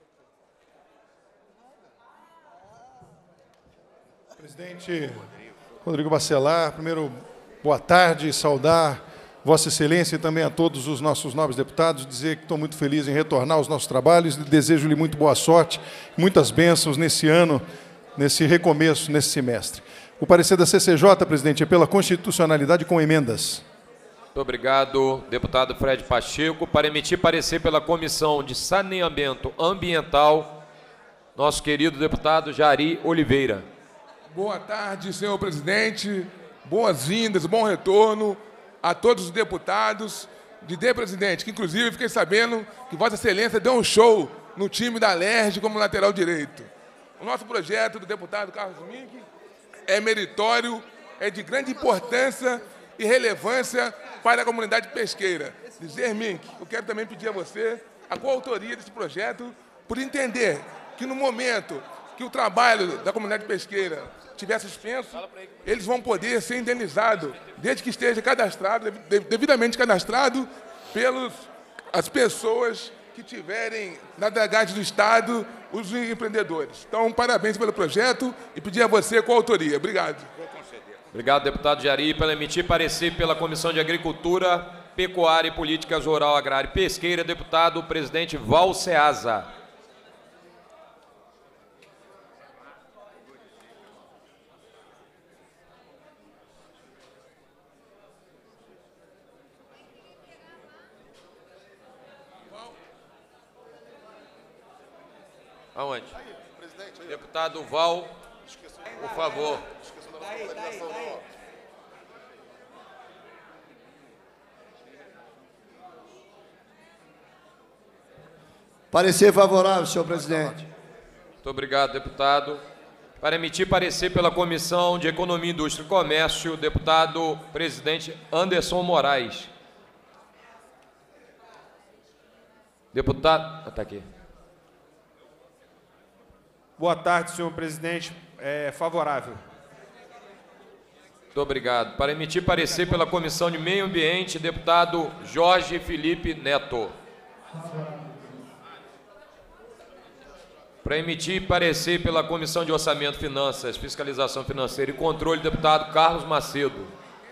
ó. Presidente Rodrigo Bacelar, primeiro, boa tarde, saudar Vossa Excelência e também a todos os nossos nobres deputados, dizer que estou muito feliz em retornar aos nossos trabalhos e desejo-lhe muito boa sorte, muitas bênçãos nesse ano, nesse recomeço, nesse semestre. O parecer da C C J, presidente, é pela constitucionalidade com emendas. Muito obrigado, deputado Fred Pacheco. Para emitir parecer pela Comissão de Saneamento Ambiental, nosso querido deputado Jari Oliveira. Boa tarde, senhor presidente. Boas-vindas, bom retorno a todos os deputados, dizer, presidente, que inclusive fiquei sabendo que Vossa Excelência deu um show no time da Alerj como lateral direito. O nosso projeto do deputado Carlos Mink é meritório, é de grande importância e relevância para a comunidade pesqueira. Dizer, Mink, eu quero também pedir a você a coautoria desse projeto por entender que no momento que o trabalho da comunidade pesqueira estiver suspenso, eles vão poder ser indenizados, desde que esteja cadastrado, devidamente cadastrado, pelas as pessoas que tiverem na dragagem do Estado, os empreendedores. Então, parabéns pelo projeto e pedir a você coautoria. Obrigado. Obrigado, deputado Jari, pela emitir parecer pela Comissão de Agricultura, Pecuária e Políticas Rural, Agrária e Pesqueira, deputado presidente Val Ceasa. Aonde? Deputado Val, por favor. Parecer favorável, senhor presidente. Muito obrigado, deputado. Para emitir parecer pela Comissão de Economia, Indústria e Comércio, deputado presidente Anderson Moraes. Deputado... Está aqui. Boa tarde, senhor presidente. É favorável. Muito obrigado. Para emitir parecer pela Comissão de Meio Ambiente, deputado Jorge Felipe Neto. Para emitir parecer pela Comissão de Orçamento, Finanças, Fiscalização Financeira e Controle, deputado Carlos Macedo.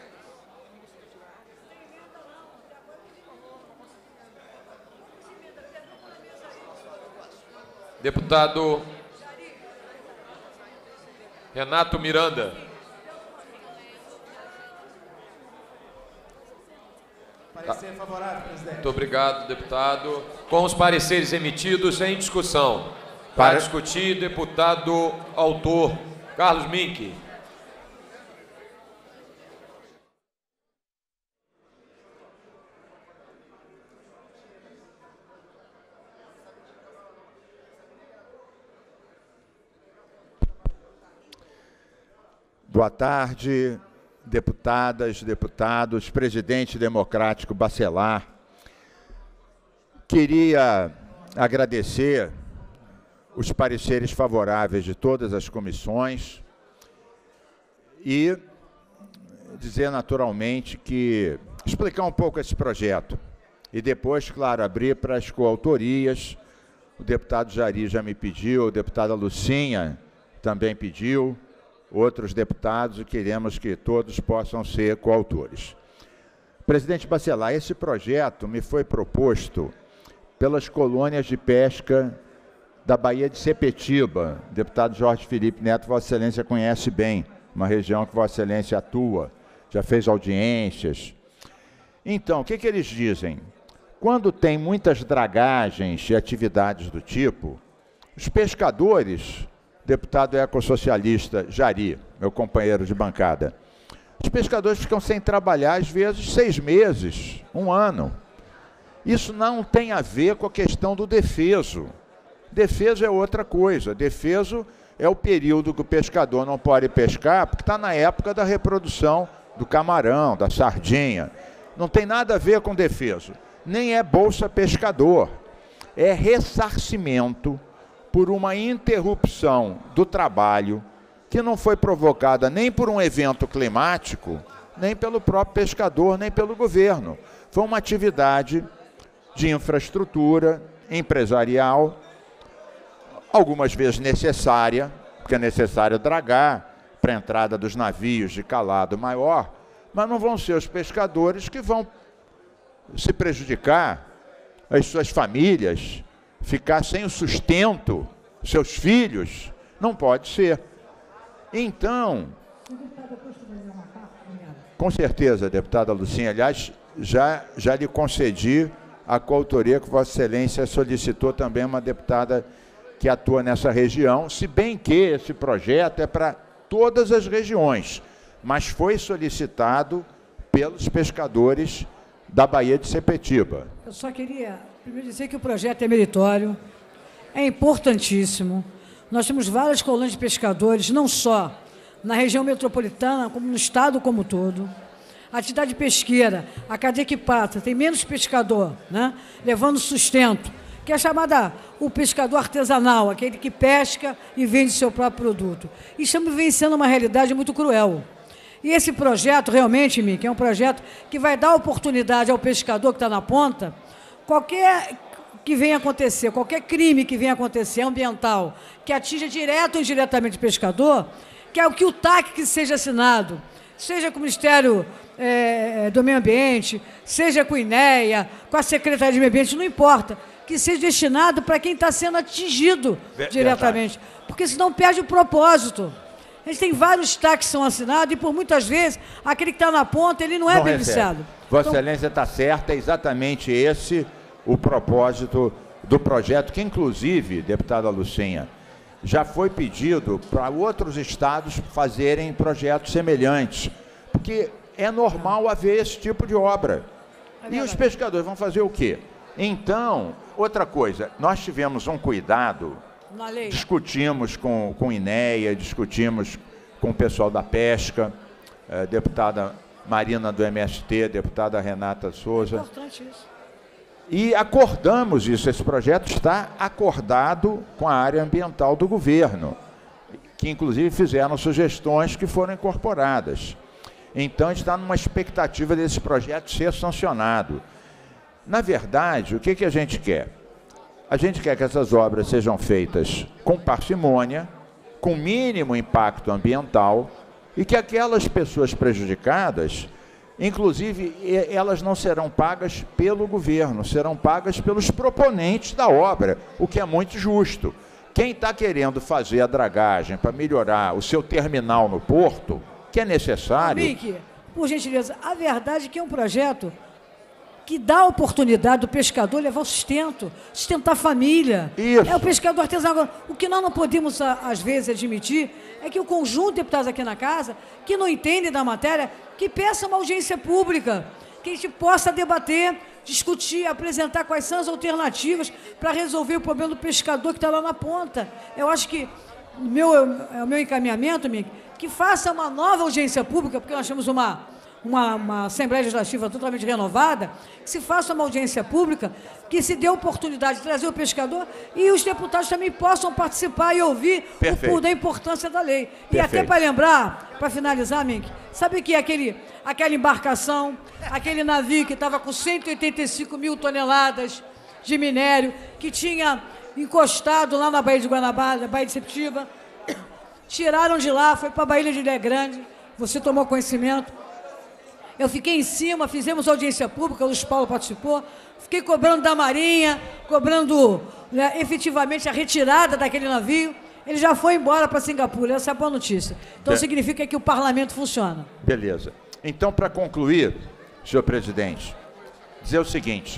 Deputado Renato Miranda. Parecer favorável, presidente. Muito obrigado, deputado. Com os pareceres emitidos, em discussão. Para, Para discutir, deputado autor Carlos Mink. Boa tarde, deputadas, deputados, presidente democrático Bacelar. Queria agradecer os pareceres favoráveis de todas as comissões e dizer naturalmente que explicar um pouco esse projeto e depois, claro, abrir para as coautorias. O deputado Jari já me pediu, a deputada Lucinha também pediu, outros deputados, e queremos que todos possam ser coautores. Presidente Bacelar, esse projeto me foi proposto pelas colônias de pesca da Baía de Sepetiba. O deputado Jorge Felipe Neto, Vossa Excelência conhece bem, uma região que Vossa Excelência atua, já fez audiências. Então, o que, que eles dizem? Quando tem muitas dragagens e atividades do tipo, os pescadores, deputado ecossocialista Jari, meu companheiro de bancada, os pescadores ficam sem trabalhar, às vezes, seis meses, um ano. Isso não tem a ver com a questão do defeso. Defeso é outra coisa. Defeso é o período que o pescador não pode pescar, porque está na época da reprodução do camarão, da sardinha. Não tem nada a ver com defeso. Nem é bolsa pescador. É ressarcimento por uma interrupção do trabalho que não foi provocada nem por um evento climático, nem pelo próprio pescador, nem pelo governo. Foi uma atividade de infraestrutura empresarial, algumas vezes necessária, porque é necessário dragar para a entrada dos navios de calado maior, mas não vão ser os pescadores que vão se prejudicar, as suas famílias, ficar sem o sustento, seus filhos, não pode ser. Então, com certeza, deputada Lucinha, aliás, já, já lhe concedi a coautoria que Vossa Excelência solicitou também uma deputada que atua nessa região, se bem que esse projeto é para todas as regiões, mas foi solicitado pelos pescadores da Baía de Sepetiba. Eu só queria primeiro dizer que o projeto é meritório, é importantíssimo. Nós temos várias colônias de pescadores, não só na região metropolitana, como no estado como um todo. A atividade pesqueira, a cadeia que pata, tem menos pescador, né, levando sustento, que é chamada o pescador artesanal, aquele que pesca e vende seu próprio produto. E estamos vivenciando uma realidade muito cruel. E esse projeto, realmente, Mick, é um projeto que vai dar oportunidade ao pescador que está na ponta, qualquer que venha acontecer, qualquer crime que venha acontecer ambiental, que atinja direto ou indiretamente o pescador, que é o que o T A C que seja assinado, seja com o Ministério é, do Meio Ambiente, seja com o INEA, com a Secretaria de Meio Ambiente, não importa, que seja destinado para quem está sendo atingido Ver, diretamente, verdade. Porque senão perde o propósito. A gente tem vários T A Cs que são assinados e, por muitas vezes, aquele que está na ponta, ele não é não beneficiado. Recebe. Vossa então, Excelência está certa, é exatamente esse o propósito do projeto, que, inclusive, deputada Lucinha, já foi pedido para outros estados fazerem projetos semelhantes, porque é normal haver esse tipo de obra. É e os pescadores vão fazer o quê? Então, outra coisa, nós tivemos um cuidado, discutimos com, com o INEA, discutimos com o pessoal da pesca, eh, deputada Marina do M S T, deputada Renata Souza. É importante isso. E acordamos isso, esse projeto está acordado com a área ambiental do governo, que inclusive fizeram sugestões que foram incorporadas. Então, a gente está numa expectativa desse projeto ser sancionado. Na verdade, o que, que a gente quer? A gente quer que essas obras sejam feitas com parcimônia, com mínimo impacto ambiental, e que aquelas pessoas prejudicadas, inclusive, elas não serão pagas pelo governo, serão pagas pelos proponentes da obra, o que é muito justo. Quem está querendo fazer a dragagem para melhorar o seu terminal no porto, que é necessário... Mick, por gentileza, a verdade é que é um projeto que dá a oportunidade do pescador levar o sustento, sustentar a família. Isso. É o pescador artesanal. O que nós não podemos, às vezes, admitir é que o conjunto de deputados aqui na casa, que não entendem da matéria, que peça uma audiência pública, que a gente possa debater, discutir, apresentar quais são as alternativas para resolver o problema do pescador que está lá na ponta. Eu acho que o meu, é o meu encaminhamento, Mick, que faça uma nova audiência pública, porque nós temos uma... Uma, uma Assembleia Legislativa totalmente renovada, que se faça uma audiência pública, que se dê a oportunidade de trazer o pescador e os deputados também possam participar e ouvir o, da importância da lei. Perfeito. E até para lembrar, para finalizar, Mick, sabe que aquele, aquela embarcação, aquele navio que estava com cento e oitenta e cinco mil toneladas de minério, que tinha encostado lá na Baía de Guanabara, Baía de Sepetiba, tiraram de lá, foi para a Baía de Ilha Grande, você tomou conhecimento. Eu fiquei em cima, fizemos audiência pública, o Luiz Paulo participou, fiquei cobrando da Marinha, cobrando, né, efetivamente a retirada daquele navio. Ele já foi embora para Singapura, essa é a boa notícia. Então, é. significa que o parlamento funciona. Beleza. Então, para concluir, senhor presidente, dizer o seguinte,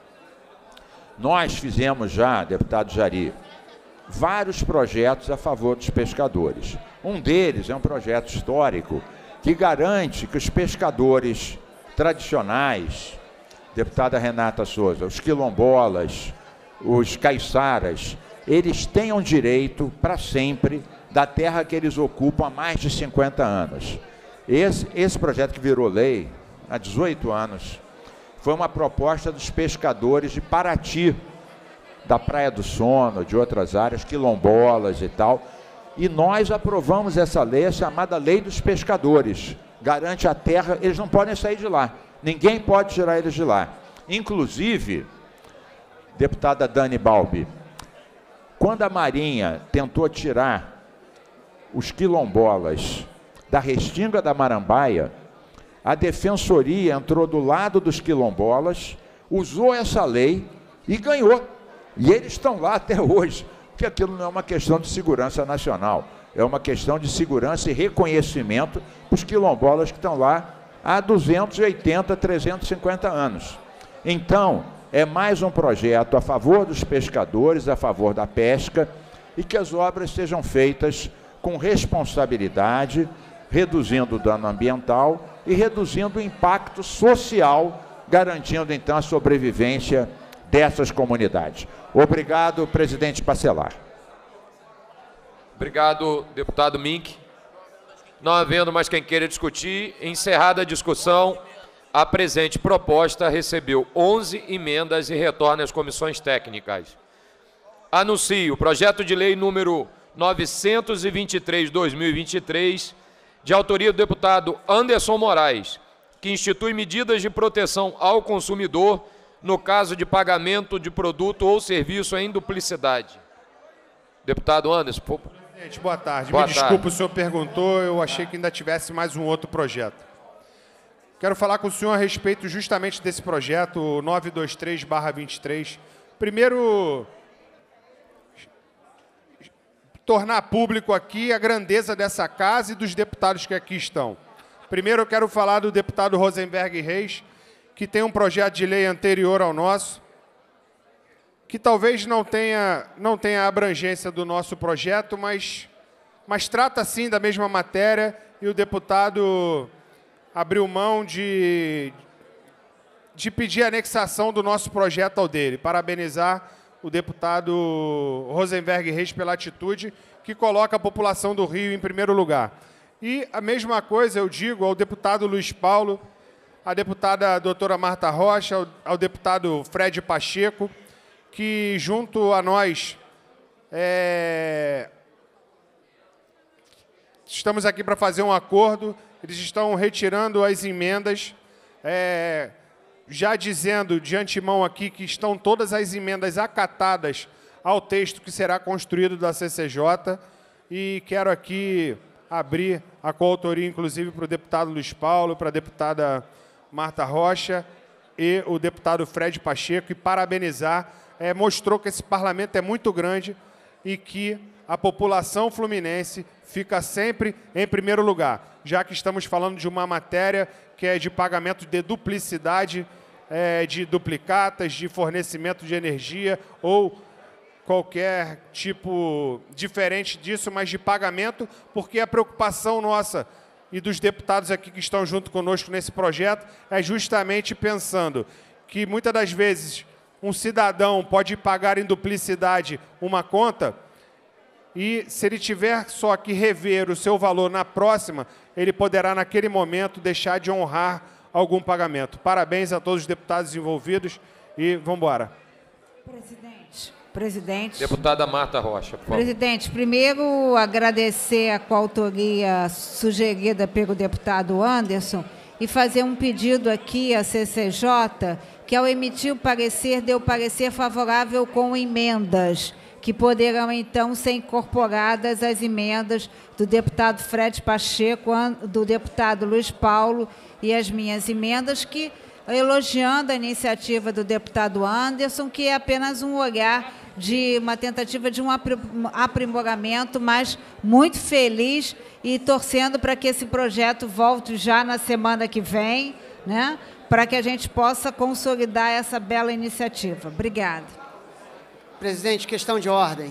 nós fizemos já, deputado Jari, vários projetos a favor dos pescadores. Um deles é um projeto histórico que garante que os pescadores tradicionais, deputada Renata Souza, os quilombolas, os caiçaras, eles tenham direito para sempre da terra que eles ocupam há mais de cinquenta anos. Esse, esse projeto que virou lei há dezoito anos foi uma proposta dos pescadores de Paraty, da Praia do Sono, de outras áreas, quilombolas e tal. E nós aprovamos essa lei, a chamada Lei dos Pescadores. Garante a terra, eles não podem sair de lá. Ninguém pode tirar eles de lá. Inclusive, deputada Dani Balbi, quando a Marinha tentou tirar os quilombolas da restinga da Marambaia, a Defensoria entrou do lado dos quilombolas, usou essa lei e ganhou. E eles estão lá até hoje. Porque aquilo não é uma questão de segurança nacional, é uma questão de segurança e reconhecimento para os quilombolas que estão lá há duzentos e oitenta, trezentos e cinquenta anos. Então, é mais um projeto a favor dos pescadores, a favor da pesca, e que as obras sejam feitas com responsabilidade, reduzindo o dano ambiental e reduzindo o impacto social, garantindo então a sobrevivência dessas comunidades. Obrigado, presidente Bacelar. Obrigado, deputado Mink. Não havendo mais quem queira discutir, encerrada a discussão, a presente proposta recebeu onze emendas e retorna às comissões técnicas. Anuncio o projeto de lei número novecentos e vinte e três barra dois mil e vinte e três, de autoria do deputado Anderson Moraes, que institui medidas de proteção ao consumidor no caso de pagamento de produto ou serviço em duplicidade. Deputado Anderson, por favor. Presidente, boa tarde. Boa Me tarde. desculpe, o senhor perguntou, eu achei que ainda tivesse mais um outro projeto. Quero falar com o senhor a respeito justamente desse projeto novecentos e vinte e três barra vinte e três. Primeiro, tornar público aqui a grandeza dessa casa e dos deputados que aqui estão. Primeiro, eu quero falar do deputado Rosenberg Reis, que tem um projeto de lei anterior ao nosso, que talvez não tenha, não tenha a abrangência do nosso projeto, mas, mas trata, sim, da mesma matéria, e o deputado abriu mão de, de pedir a anexação do nosso projeto ao dele. Parabenizar o deputado Rosenberg Reis pela atitude que coloca a população do Rio em primeiro lugar. E a mesma coisa eu digo ao deputado Luiz Paulo, à deputada doutora Marta Rocha, ao, ao deputado Fred Pacheco, que junto a nós é, estamos aqui para fazer um acordo. Eles estão retirando as emendas, é, já dizendo de antemão aqui que estão todas as emendas acatadas ao texto que será construído da C C J, e quero aqui abrir a coautoria, inclusive, para o deputado Luiz Paulo, para a deputada Marta Rocha e o deputado Fred Pacheco, e parabenizar. É, mostrou que esse parlamento é muito grande e que a população fluminense fica sempre em primeiro lugar, já que estamos falando de uma matéria que é de pagamento de duplicidade, é, de duplicatas, de fornecimento de energia ou qualquer tipo diferente disso, mas de pagamento, porque a preocupação nossa e dos deputados aqui que estão junto conosco nesse projeto é justamente pensando que muitas das vezes um cidadão pode pagar em duplicidade uma conta e, se ele tiver só que rever o seu valor na próxima, ele poderá, naquele momento, deixar de honrar algum pagamento. Parabéns a todos os deputados envolvidos e vamos embora. Presidente. Presidente. Deputada Marta Rocha, por favor. Presidente, primeiro agradecer a coautoria sugerida pelo deputado Anderson e fazer um pedido aqui à C C J, que ao emitir o parecer, dê o parecer favorável com emendas, que poderão então ser incorporadas às emendas do deputado Fred Pacheco, do deputado Luiz Paulo e as minhas emendas, que, elogiando a iniciativa do deputado Anderson, que é apenas um olhar de uma tentativa de um aprimoramento, mas muito feliz e torcendo para que esse projeto volte já na semana que vem, né, para que a gente possa consolidar essa bela iniciativa. Obrigada. Presidente, questão de ordem.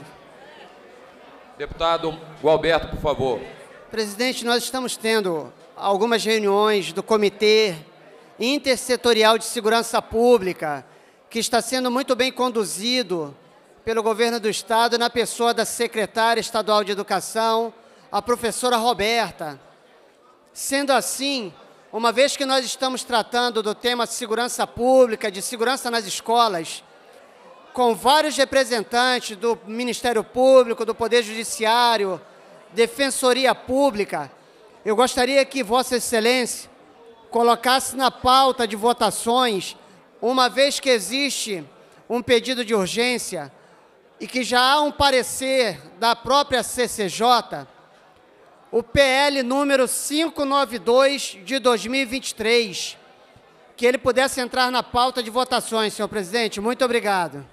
Deputado Gualberto, por favor. Presidente, nós estamos tendo algumas reuniões do Comitê Intersetorial de Segurança Pública, que está sendo muito bem conduzido pelo governo do Estado, na pessoa da secretária estadual de Educação, a professora Roberta. Sendo assim, uma vez que nós estamos tratando do tema de segurança pública, de segurança nas escolas, com vários representantes do Ministério Público, do Poder Judiciário, Defensoria Pública, eu gostaria que Vossa Excelência colocasse na pauta de votações, uma vez que existe um pedido de urgência e que já há um parecer da própria C C J, o P L número quinhentos e noventa e dois de dois mil e vinte e três, que ele pudesse entrar na pauta de votações, senhor presidente. Muito obrigado.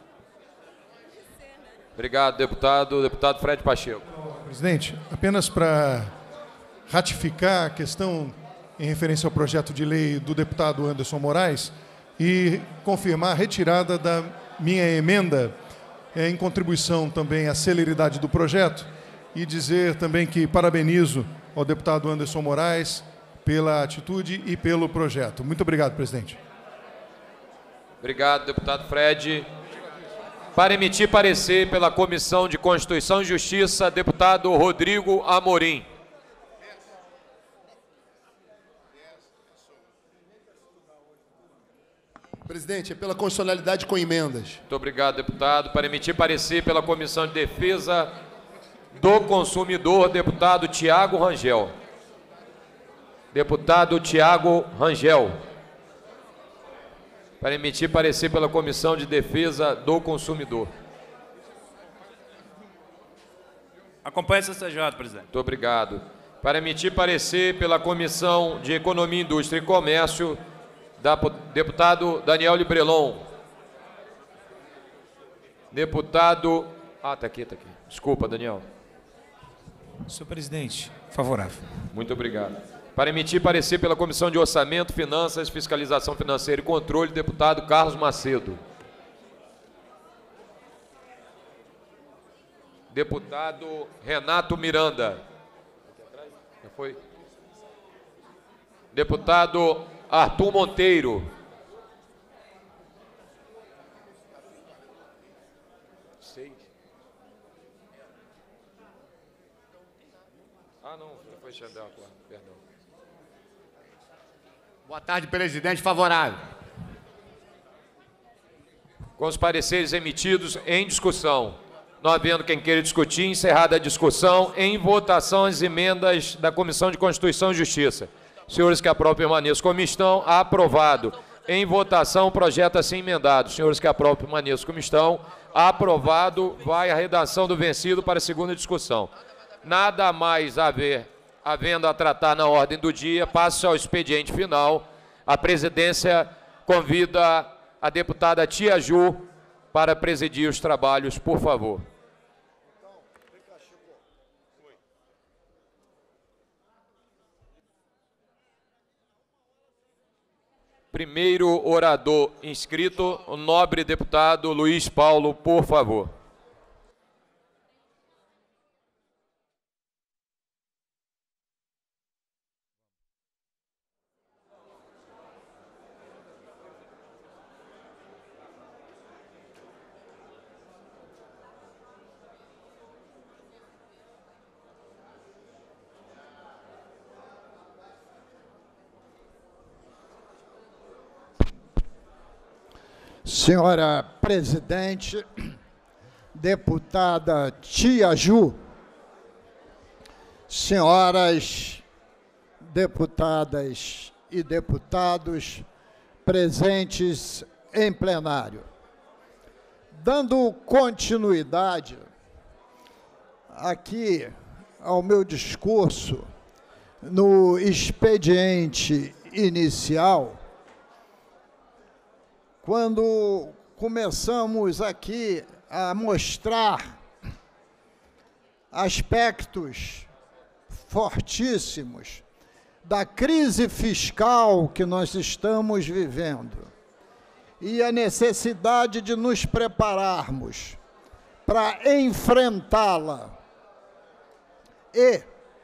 Obrigado, deputado. Deputado Fred Pacheco. Presidente, apenas para ratificar a questão em referência ao projeto de lei do deputado Anderson Moraes e confirmar a retirada da minha emenda é, em contribuição também à celeridade do projeto, e dizer também que parabenizo ao deputado Anderson Moraes pela atitude e pelo projeto. Muito obrigado, presidente. Obrigado, deputado Fred. Para emitir parecer pela Comissão de Constituição e Justiça, deputado Rodrigo Amorim. Presidente, é pela constitucionalidade com emendas. Muito obrigado, deputado. Para emitir parecer pela Comissão de Defesa do Consumidor, deputado Tiago Rangel. Deputado Tiago Rangel. Para emitir parecer pela Comissão de Defesa do Consumidor. Acompanhe a C C J, presidente. Muito obrigado. Para emitir parecer pela Comissão de Economia, Indústria e Comércio, da, deputado Daniel Librelon. Deputado... Ah, está aqui, está aqui. Desculpa, Daniel. Senhor presidente, favorável. Muito obrigado. Para emitir parecer pela Comissão de Orçamento, Finanças, Fiscalização Financeira e Controle, deputado Carlos Macedo. Deputado Renato Miranda. Já foi? Deputado Arthur Monteiro. Seis. Ah, não, foi Xandão agora, perdão. Boa tarde, presidente. Favorável. Com os pareceres emitidos em discussão. Não havendo quem queira discutir, encerrada a discussão, em votação as emendas da Comissão de Constituição e Justiça. Senhores que aprovam, permaneçam como estão. Aprovado. Em votação, o projeto assim emendado. Senhores que aprovam, permaneçam como estão. Aprovado. Vai a redação do vencido para a segunda discussão. Nada mais a haver, havendo a tratar na ordem do dia, passa ao expediente final. A presidência convida a deputada Tia Ju para presidir os trabalhos, por favor. Primeiro orador inscrito, o nobre deputado Luiz Paulo, por favor. Senhora presidente, deputada Tia Ju, senhoras deputadas e deputados presentes em plenário. Dando continuidade aqui ao meu discurso no expediente inicial, quando começamos aqui a mostrar aspectos fortíssimos da crise fiscal que nós estamos vivendo e a necessidade de nos prepararmos para enfrentá-la e,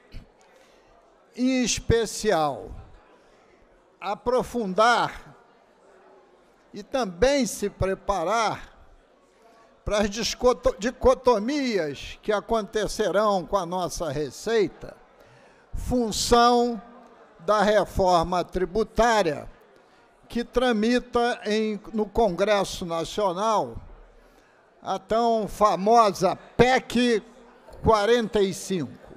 em especial, aprofundar e também se preparar para as dicotomias que acontecerão com a nossa receita, função da reforma tributária que tramita em, no Congresso Nacional a tão famosa P E C quarenta e cinco.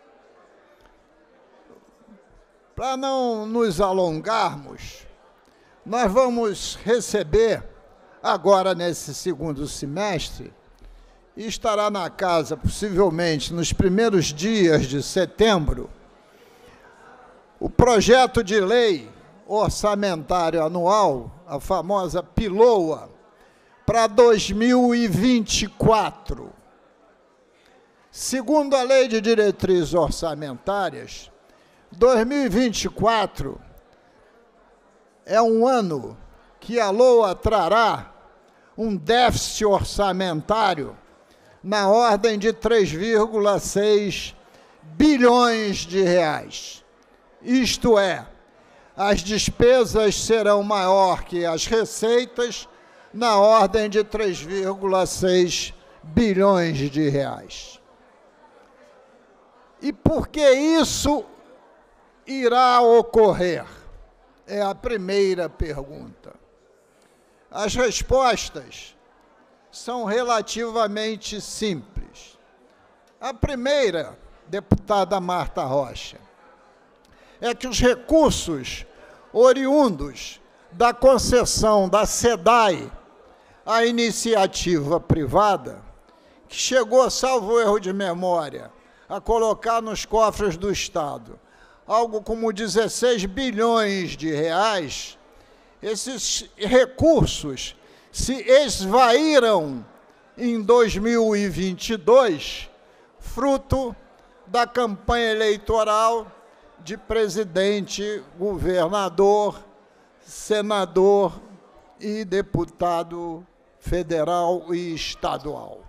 Para não nos alongarmos, nós vamos receber, agora nesse segundo semestre, e estará na casa, possivelmente, nos primeiros dias de setembro, o projeto de lei orçamentário anual, a famosa PILOA, para dois mil e vinte e quatro. Segundo a Lei de Diretrizes Orçamentárias, dois mil e vinte e quatro é um ano que a LOA trará um déficit orçamentário na ordem de três vírgula seis bilhões de reais. isto é, as despesas serão maior que as receitas, na ordem de três vírgula seis bilhões de reais. E por que isso irá ocorrer? É a primeira pergunta. As respostas são relativamente simples. A primeira, deputada Marta Rocha, é que os recursos oriundos da concessão da SEDAI à iniciativa privada, que chegou, salvo erro de memória, a colocar nos cofres do Estado algo como dezesseis bilhões de reais, esses recursos se esvaíram em dois mil e vinte e dois, fruto da campanha eleitoral de presidente, governador, senador e deputado federal e estadual.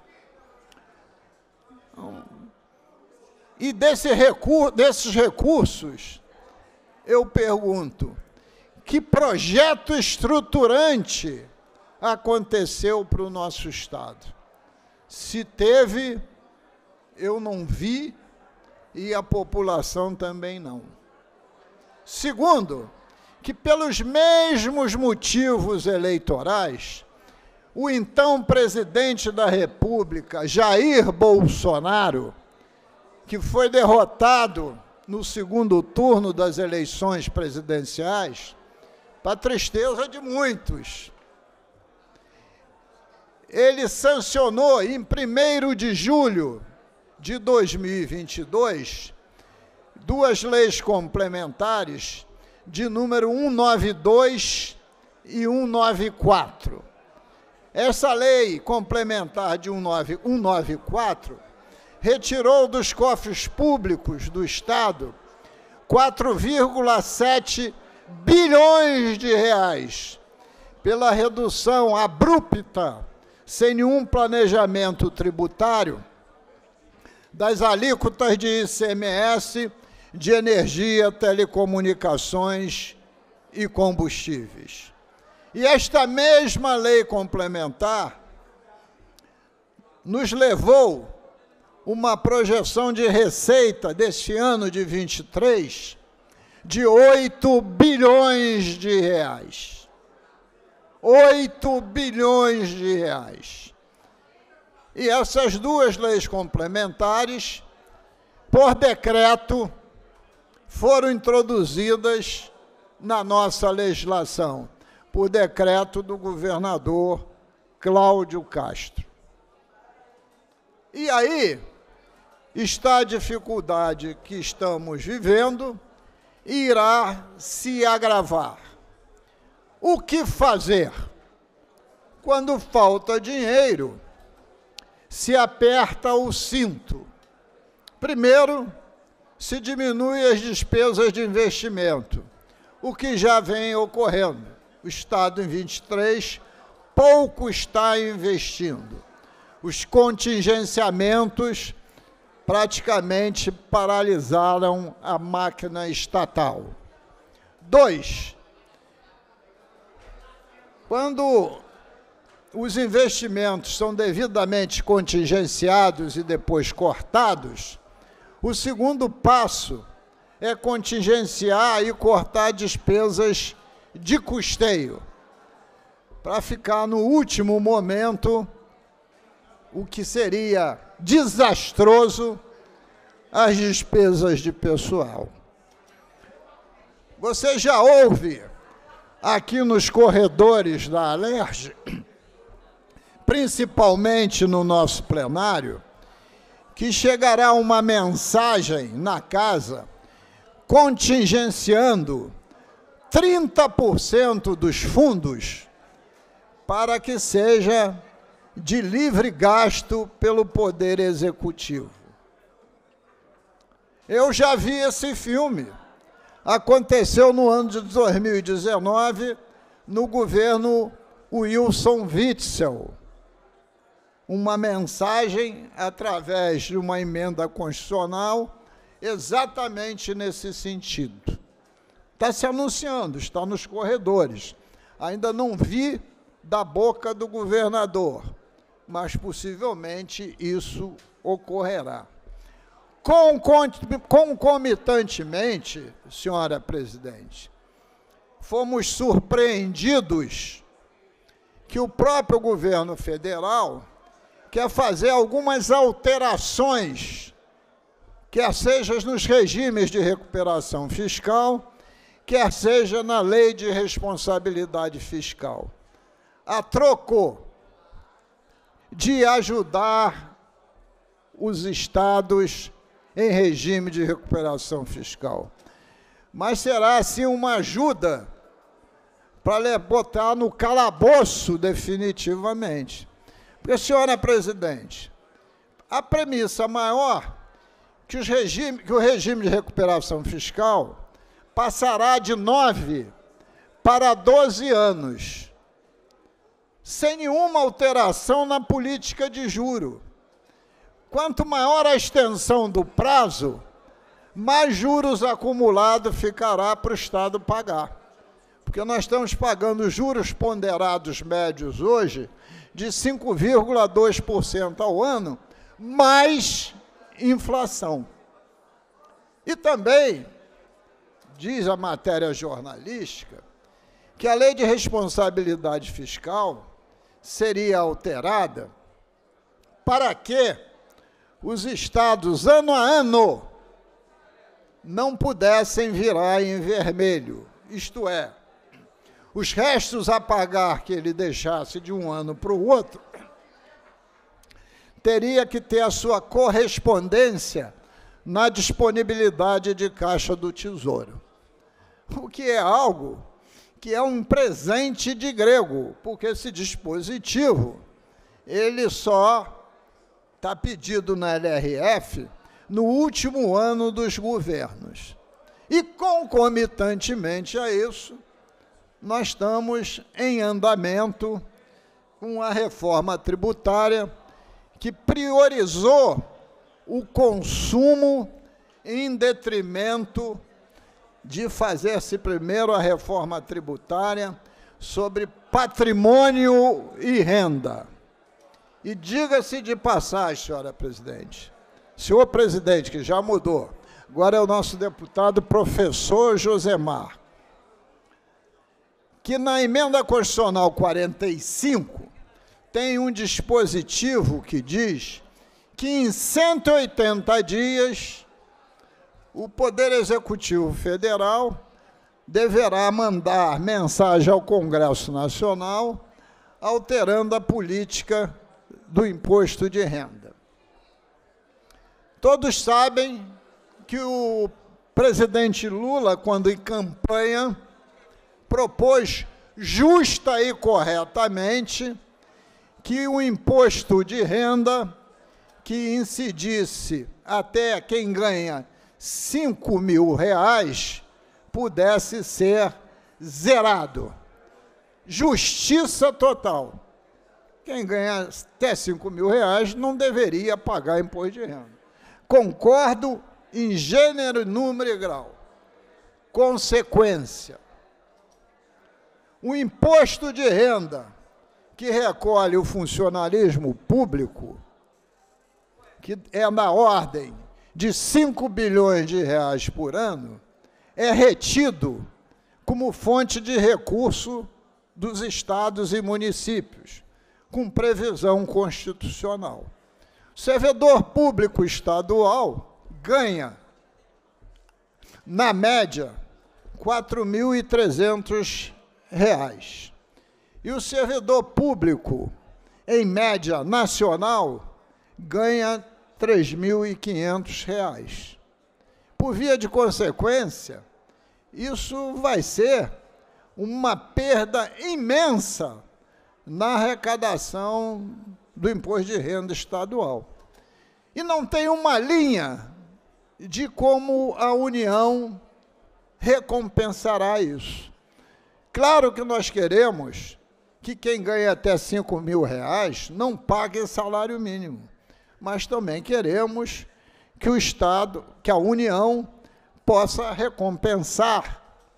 E desse recur- desses recursos, eu pergunto, que projeto estruturante aconteceu para o nosso Estado? Se teve, eu não vi, e a população também não. Segundo, que pelos mesmos motivos eleitorais, o então presidente da República, Jair Bolsonaro, que foi derrotado no segundo turno das eleições presidenciais, para tristeza de muitos, ele sancionou em primeiro de julho de dois mil e vinte e dois, duas leis complementares de número cento e noventa e dois e cento e noventa e quatro. Essa lei complementar de cento e noventa e quatro retirou dos cofres públicos do Estado quatro vírgula sete bilhões de reais pela redução abrupta, sem nenhum planejamento tributário, das alíquotas de I C M S, de energia, telecomunicações e combustíveis. E esta mesma lei complementar nos levou uma projeção de receita deste ano de vinte e três de oito bilhões de reais. oito bilhões de reais. E essas duas leis complementares, por decreto, foram introduzidas na nossa legislação, por decreto do governador Cláudio Castro. E aí está a dificuldade que estamos vivendo e irá se agravar. O que fazer? Quando falta dinheiro, se aperta o cinto. Primeiro, se diminui as despesas de investimento, o que já vem ocorrendo. O Estado, em vinte e três, pouco está investindo. Os contingenciamentos praticamente paralisaram a máquina estatal. Dois, quando os investimentos são devidamente contingenciados e depois cortados, o segundo passo é contingenciar e cortar despesas de custeio, para ficar no último momento, o que seria desastroso, as despesas de pessoal. Você já ouve aqui nos corredores da Alerj, principalmente no nosso plenário, que chegará uma mensagem na casa contingenciando trinta por cento dos fundos para que seja de livre gasto pelo Poder Executivo. Eu já vi esse filme. Aconteceu no ano de dois mil e dezenove, no governo Wilson Witzel. Uma mensagem através de uma emenda constitucional exatamente nesse sentido. Está se anunciando, está nos corredores. Ainda não vi da boca do governador, mas possivelmente isso ocorrerá. Concomitantemente, senhora presidente, fomos surpreendidos que o próprio governo federal quer fazer algumas alterações, quer seja nos regimes de recuperação fiscal, quer seja na lei de responsabilidade fiscal, a troco de ajudar os estados em regime de recuperação fiscal. Mas será, assim, uma ajuda para botar no calabouço definitivamente. Porque, senhora presidente, a premissa maior que, os regime, que o regime de recuperação fiscal passará de nove para doze anos, sem nenhuma alteração na política de juro. Quanto maior a extensão do prazo, mais juros acumulados ficará para o Estado pagar. Porque nós estamos pagando juros ponderados médios hoje de cinco vírgula dois por cento ao ano, mais inflação. E também, diz a matéria jornalística, que a lei de responsabilidade fiscal seria alterada para que os estados, ano a ano, não pudessem virar em vermelho. Isto é, os restos a pagar que ele deixasse de um ano para o outro, teria que ter a sua correspondência na disponibilidade de caixa do Tesouro. O que é algo que é um presente de grego, porque esse dispositivo, ele só está pedido na L R F no último ano dos governos. E, concomitantemente a isso, nós estamos em andamento com a reforma tributária que priorizou o consumo em detrimento de fazer-se primeiro a reforma tributária sobre patrimônio e renda. E diga-se de passagem, senhora presidente, senhor presidente, que já mudou, agora é o nosso deputado professor Josemar, que na emenda constitucional quarenta e cinco tem um dispositivo que diz que em cento e oitenta dias o Poder Executivo Federal deverá mandar mensagem ao Congresso Nacional alterando a política do imposto de renda. Todos sabem que o presidente Lula, quando em campanha, propôs justa e corretamente que o imposto de renda que incidisse até quem ganha cinco mil reais pudesse ser zerado. Justiça total. Quem ganha até cinco mil reais não deveria pagar imposto de renda. Concordo em gênero, número e grau. Consequência. O imposto de renda que recolhe o funcionalismo público, que é na ordem de cinco bilhões de reais por ano, é retido como fonte de recurso dos estados e municípios, com previsão constitucional. O servidor público estadual ganha, na média, quatro mil e trezentos reais. E o servidor público, em média nacional, ganha três mil e quinhentos reais. Por via de consequência, isso vai ser uma perda imensa na arrecadação do imposto de renda estadual. E não tem uma linha de como a União recompensará isso. Claro que nós queremos que quem ganha até cinco mil reais não pague salário mínimo, mas também queremos que o Estado, que a União, possa recompensar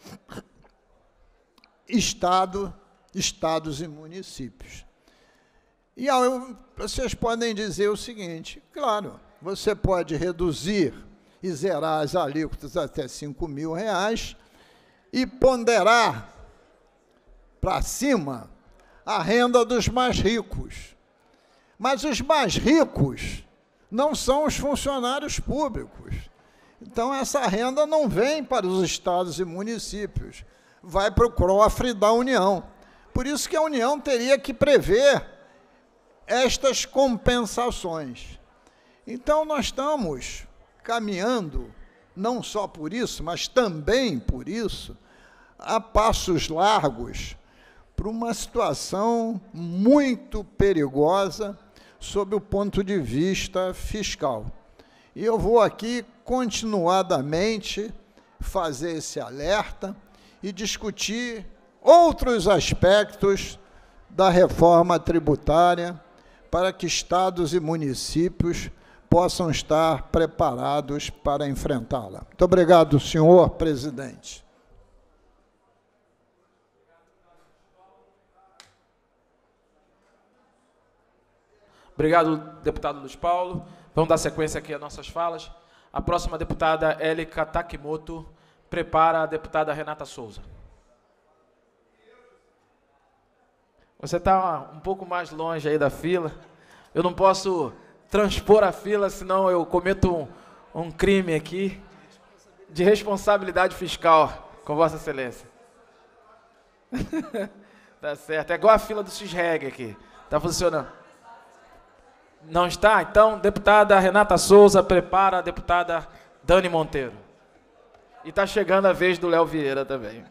Estado, estados e municípios. E aí, vocês podem dizer o seguinte, claro, você pode reduzir e zerar as alíquotas até cinco mil reais e ponderar para cima a renda dos mais ricos. Mas os mais ricos não são os funcionários públicos. Então, essa renda não vem para os estados e municípios, vai para o cofre da União. Por isso que a União teria que prever estas compensações. Então, nós estamos caminhando, não só por isso, mas também por isso, a passos largos, para uma situação muito perigosa sob o ponto de vista fiscal. E eu vou aqui continuadamente fazer esse alerta e discutir outros aspectos da reforma tributária para que estados e municípios possam estar preparados para enfrentá-la. Muito obrigado, senhor presidente. Obrigado, deputado Luiz Paulo. Vamos dar sequência aqui às nossas falas. A próxima deputada, Élica Takimoto, prepara a deputada Renata Souza. Você está um pouco mais longe aí da fila. Eu não posso transpor a fila, senão eu cometo um, um crime aqui de responsabilidade fiscal, com Vossa Excelência. Tá certo. É igual a fila do X-Reg aqui. Está funcionando. Não está? Então, deputada Renata Souza prepara a deputada Dani Monteiro. E está chegando a vez do Léo Vieira também.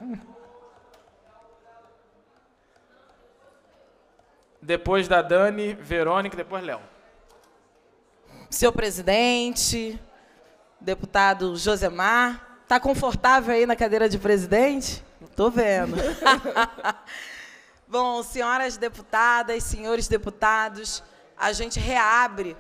Depois da Dani, Verônica, depois Léo. Senhor presidente, deputado Josemar, está confortável aí na cadeira de presidente? Estou vendo. Bom, senhoras deputadas, senhores deputados, a gente reabre,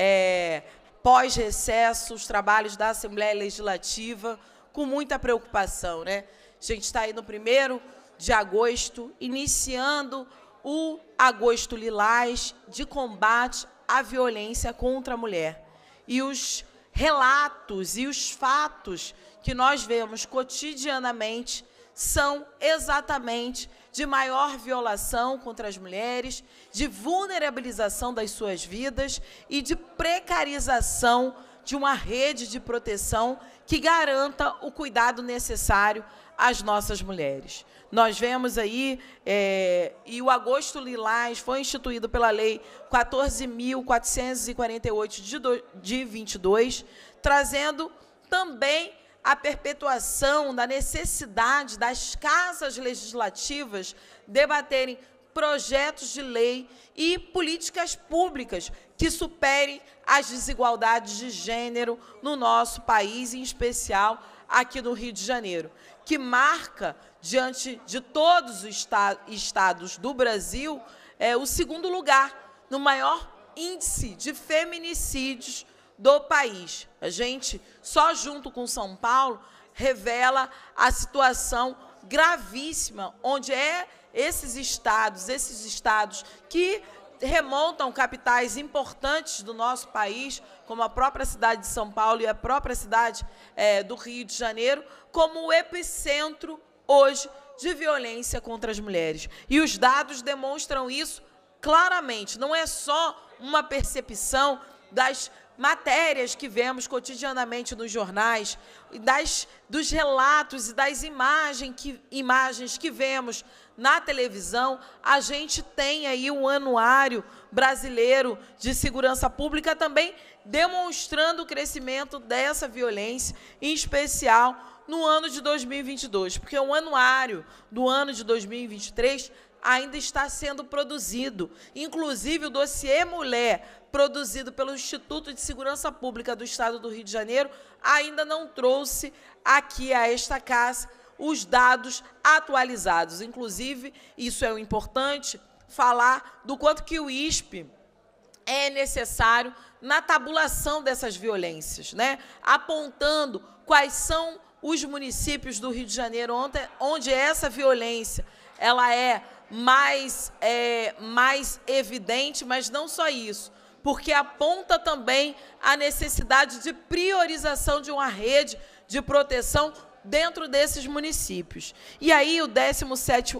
é, pós-recesso, os trabalhos da Assembleia Legislativa com muita preocupação, né? A gente está aí no primeiro de agosto, iniciando o Agosto Lilás de combate à violência contra a mulher. E os relatos e os fatos que nós vemos cotidianamente são exatamente de maior violação contra as mulheres, de vulnerabilização das suas vidas e de precarização de uma rede de proteção que garanta o cuidado necessário às nossas mulheres. Nós vemos aí, é, e o Agosto Lilás foi instituído pela Lei quatorze mil quatrocentos e quarenta e oito de vinte e dois, trazendo também a perpetuação da necessidade das casas legislativas debaterem projetos de lei e políticas públicas que superem as desigualdades de gênero no nosso país, em especial aqui no Rio de Janeiro, que marca, diante de todos os esta- estados do Brasil, é, o segundo lugar no maior índice de feminicídios do país. A gente, só junto com São Paulo, revela a situação gravíssima, onde é esses estados, esses estados que remontam capitais importantes do nosso país, como a própria cidade de São Paulo e a própria cidade é, do Rio de Janeiro, como o epicentro, hoje, de violência contra as mulheres. E os dados demonstram isso claramente. Não é só uma percepção das matérias que vemos cotidianamente nos jornais, das, dos relatos e das imagens que, imagens que vemos na televisão. A gente tem aí o Anuário Brasileiro de Segurança Pública também demonstrando o crescimento dessa violência, em especial no ano de dois mil e vinte e dois, porque o anuário do ano de dois mil e vinte e três ainda está sendo produzido. Inclusive, o dossiê Mulher, produzido pelo Instituto de Segurança Pública do Estado do Rio de Janeiro, ainda não trouxe aqui a esta casa os dados atualizados. Inclusive, isso é o importante, falar do quanto que o I S P é necessário na tabulação dessas violências, né? Apontando quais são os municípios do Rio de Janeiro, onde, onde essa violência ela é mais, é, mais evidente, mas não só isso, porque aponta também a necessidade de priorização de uma rede de proteção dentro desses municípios. E aí o décimo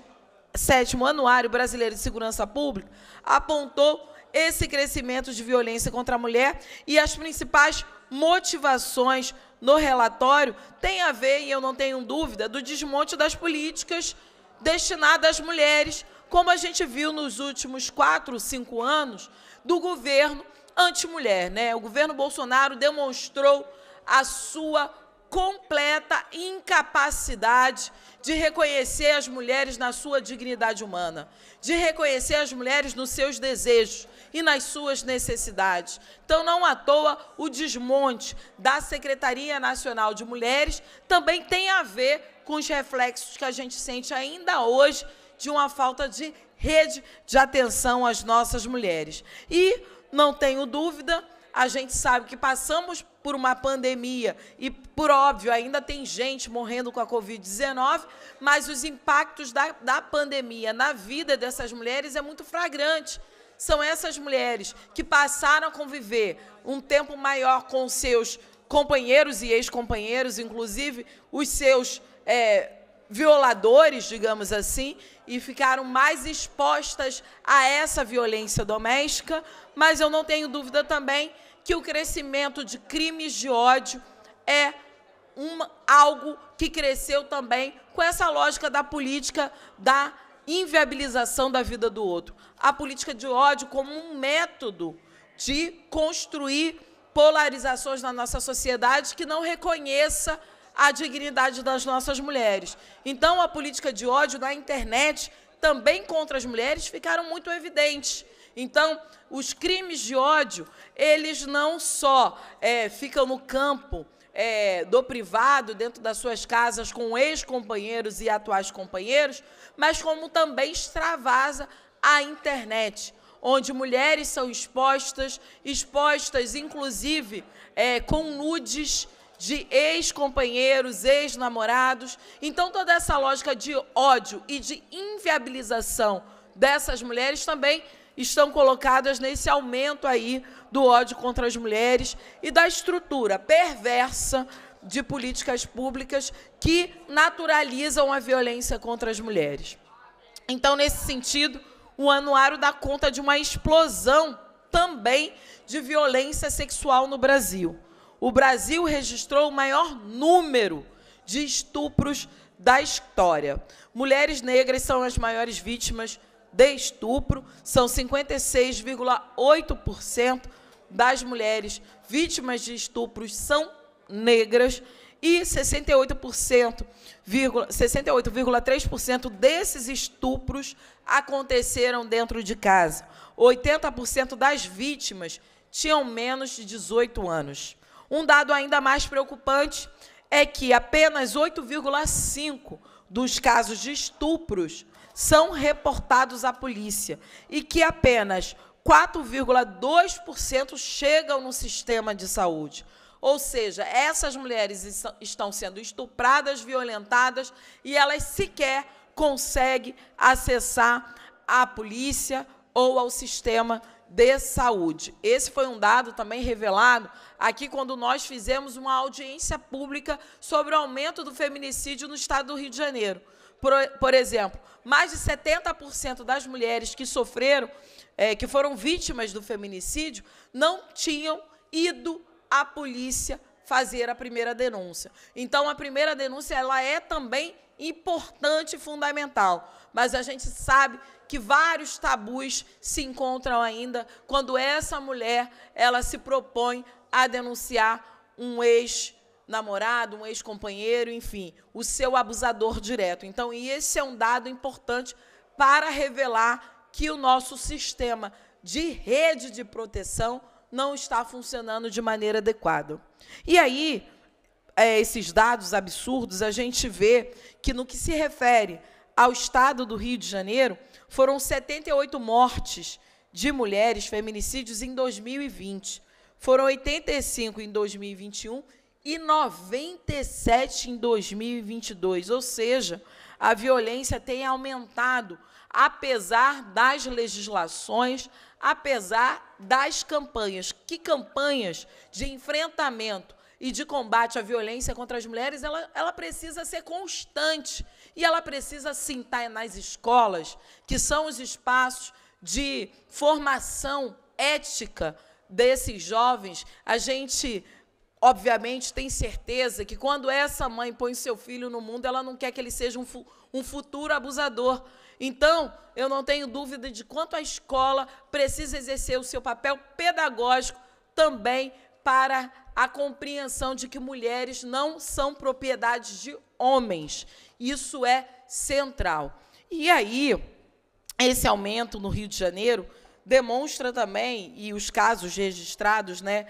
sétimo Anuário Brasileiro de Segurança Pública apontou esse crescimento de violência contra a mulher e as principais motivações no relatório têm a ver, e eu não tenho dúvida, do desmonte das políticas destinadas às mulheres, como a gente viu nos últimos quatro, cinco anos, do governo anti-mulher, né? O governo Bolsonaro demonstrou a sua completa incapacidade de reconhecer as mulheres na sua dignidade humana, de reconhecer as mulheres nos seus desejos e nas suas necessidades. Então, não à toa, o desmonte da Secretaria Nacional de Mulheres também tem a ver com os reflexos que a gente sente ainda hoje de uma falta de rede de atenção às nossas mulheres. E, não tenho dúvida, a gente sabe que passamos por uma pandemia e, por óbvio, ainda tem gente morrendo com a Covid dezenove, mas os impactos da, da pandemia na vida dessas mulheres é muito flagrante. São essas mulheres que passaram a conviver um tempo maior com seus companheiros e ex-companheiros, inclusive os seus é, violadores, digamos assim, e ficaram mais expostas a essa violência doméstica, mas eu não tenho dúvida também que o crescimento de crimes de ódio é uma, algo que cresceu também com essa lógica da política da inviabilização da vida do outro. A política de ódio como um método de construir polarizações na nossa sociedade que não reconheça a dignidade das nossas mulheres. Então, a política de ódio na internet, também contra as mulheres, ficaram muito evidentes. Então, os crimes de ódio, eles não só é, ficam no campo é, do privado, dentro das suas casas, com ex-companheiros e atuais companheiros, mas como também extravasa a internet, onde mulheres são expostas, expostas, inclusive, é, com nudes de ex-companheiros, ex-namorados. Então, toda essa lógica de ódio e de inviabilização dessas mulheres também estão colocadas nesse aumento aí do ódio contra as mulheres e da estrutura perversa de políticas públicas que naturalizam a violência contra as mulheres. Então, nesse sentido, o anuário dá conta de uma explosão também de violência sexual no Brasil. O Brasil registrou o maior número de estupros da história. Mulheres negras são as maiores vítimas de estupro, são cinquenta e seis vírgula oito por cento das mulheres vítimas de estupros são negras e sessenta e oito por cento, sessenta e oito vírgula três por cento desses estupros aconteceram dentro de casa. oitenta por cento das vítimas tinham menos de dezoito anos. Um dado ainda mais preocupante é que apenas oito vírgula cinco por cento dos casos de estupros são reportados à polícia e que apenas quatro vírgula dois por cento chegam no sistema de saúde. Ou seja, essas mulheres estão sendo estupradas, violentadas, e elas sequer conseguem acessar a polícia ou ao sistema de saúde. Esse foi um dado também revelado aqui quando nós fizemos uma audiência pública sobre o aumento do feminicídio no estado do Rio de Janeiro. Por, por exemplo, mais de setenta por cento das mulheres que sofreram, é, que foram vítimas do feminicídio, não tinham ido à polícia fazer a primeira denúncia. Então, a primeira denúncia ela é também importante e fundamental, mas a gente sabe que vários tabus se encontram ainda quando essa mulher ela se propõe a denunciar um ex-namorado, um ex-companheiro, enfim, o seu abusador direto. Então, e esse é um dado importante para revelar que o nosso sistema de rede de proteção não está funcionando de maneira adequada. E aí, é, esses dados absurdos, a gente vê que, no que se refere ao estado do Rio de Janeiro, foram setenta e oito mortes de mulheres, feminicídios, em dois mil e vinte. Foram oitenta e cinco em dois mil e vinte e um e noventa e sete em dois mil e vinte e dois, ou seja, a violência tem aumentado, apesar das legislações, apesar das campanhas. Que campanhas de enfrentamento e de combate à violência contra as mulheres, ela, ela precisa ser constante, e ela precisa sim estar nas escolas, que são os espaços de formação ética desses jovens. A gente, obviamente, tem certeza que quando essa mãe põe seu filho no mundo, ela não quer que ele seja um, fu um futuro abusador. Então, eu não tenho dúvida de quanto a escola precisa exercer o seu papel pedagógico também para a compreensão de que mulheres não são propriedades de homens. Isso é central. E aí, esse aumento no Rio de Janeiro demonstra também, e os casos registrados, né,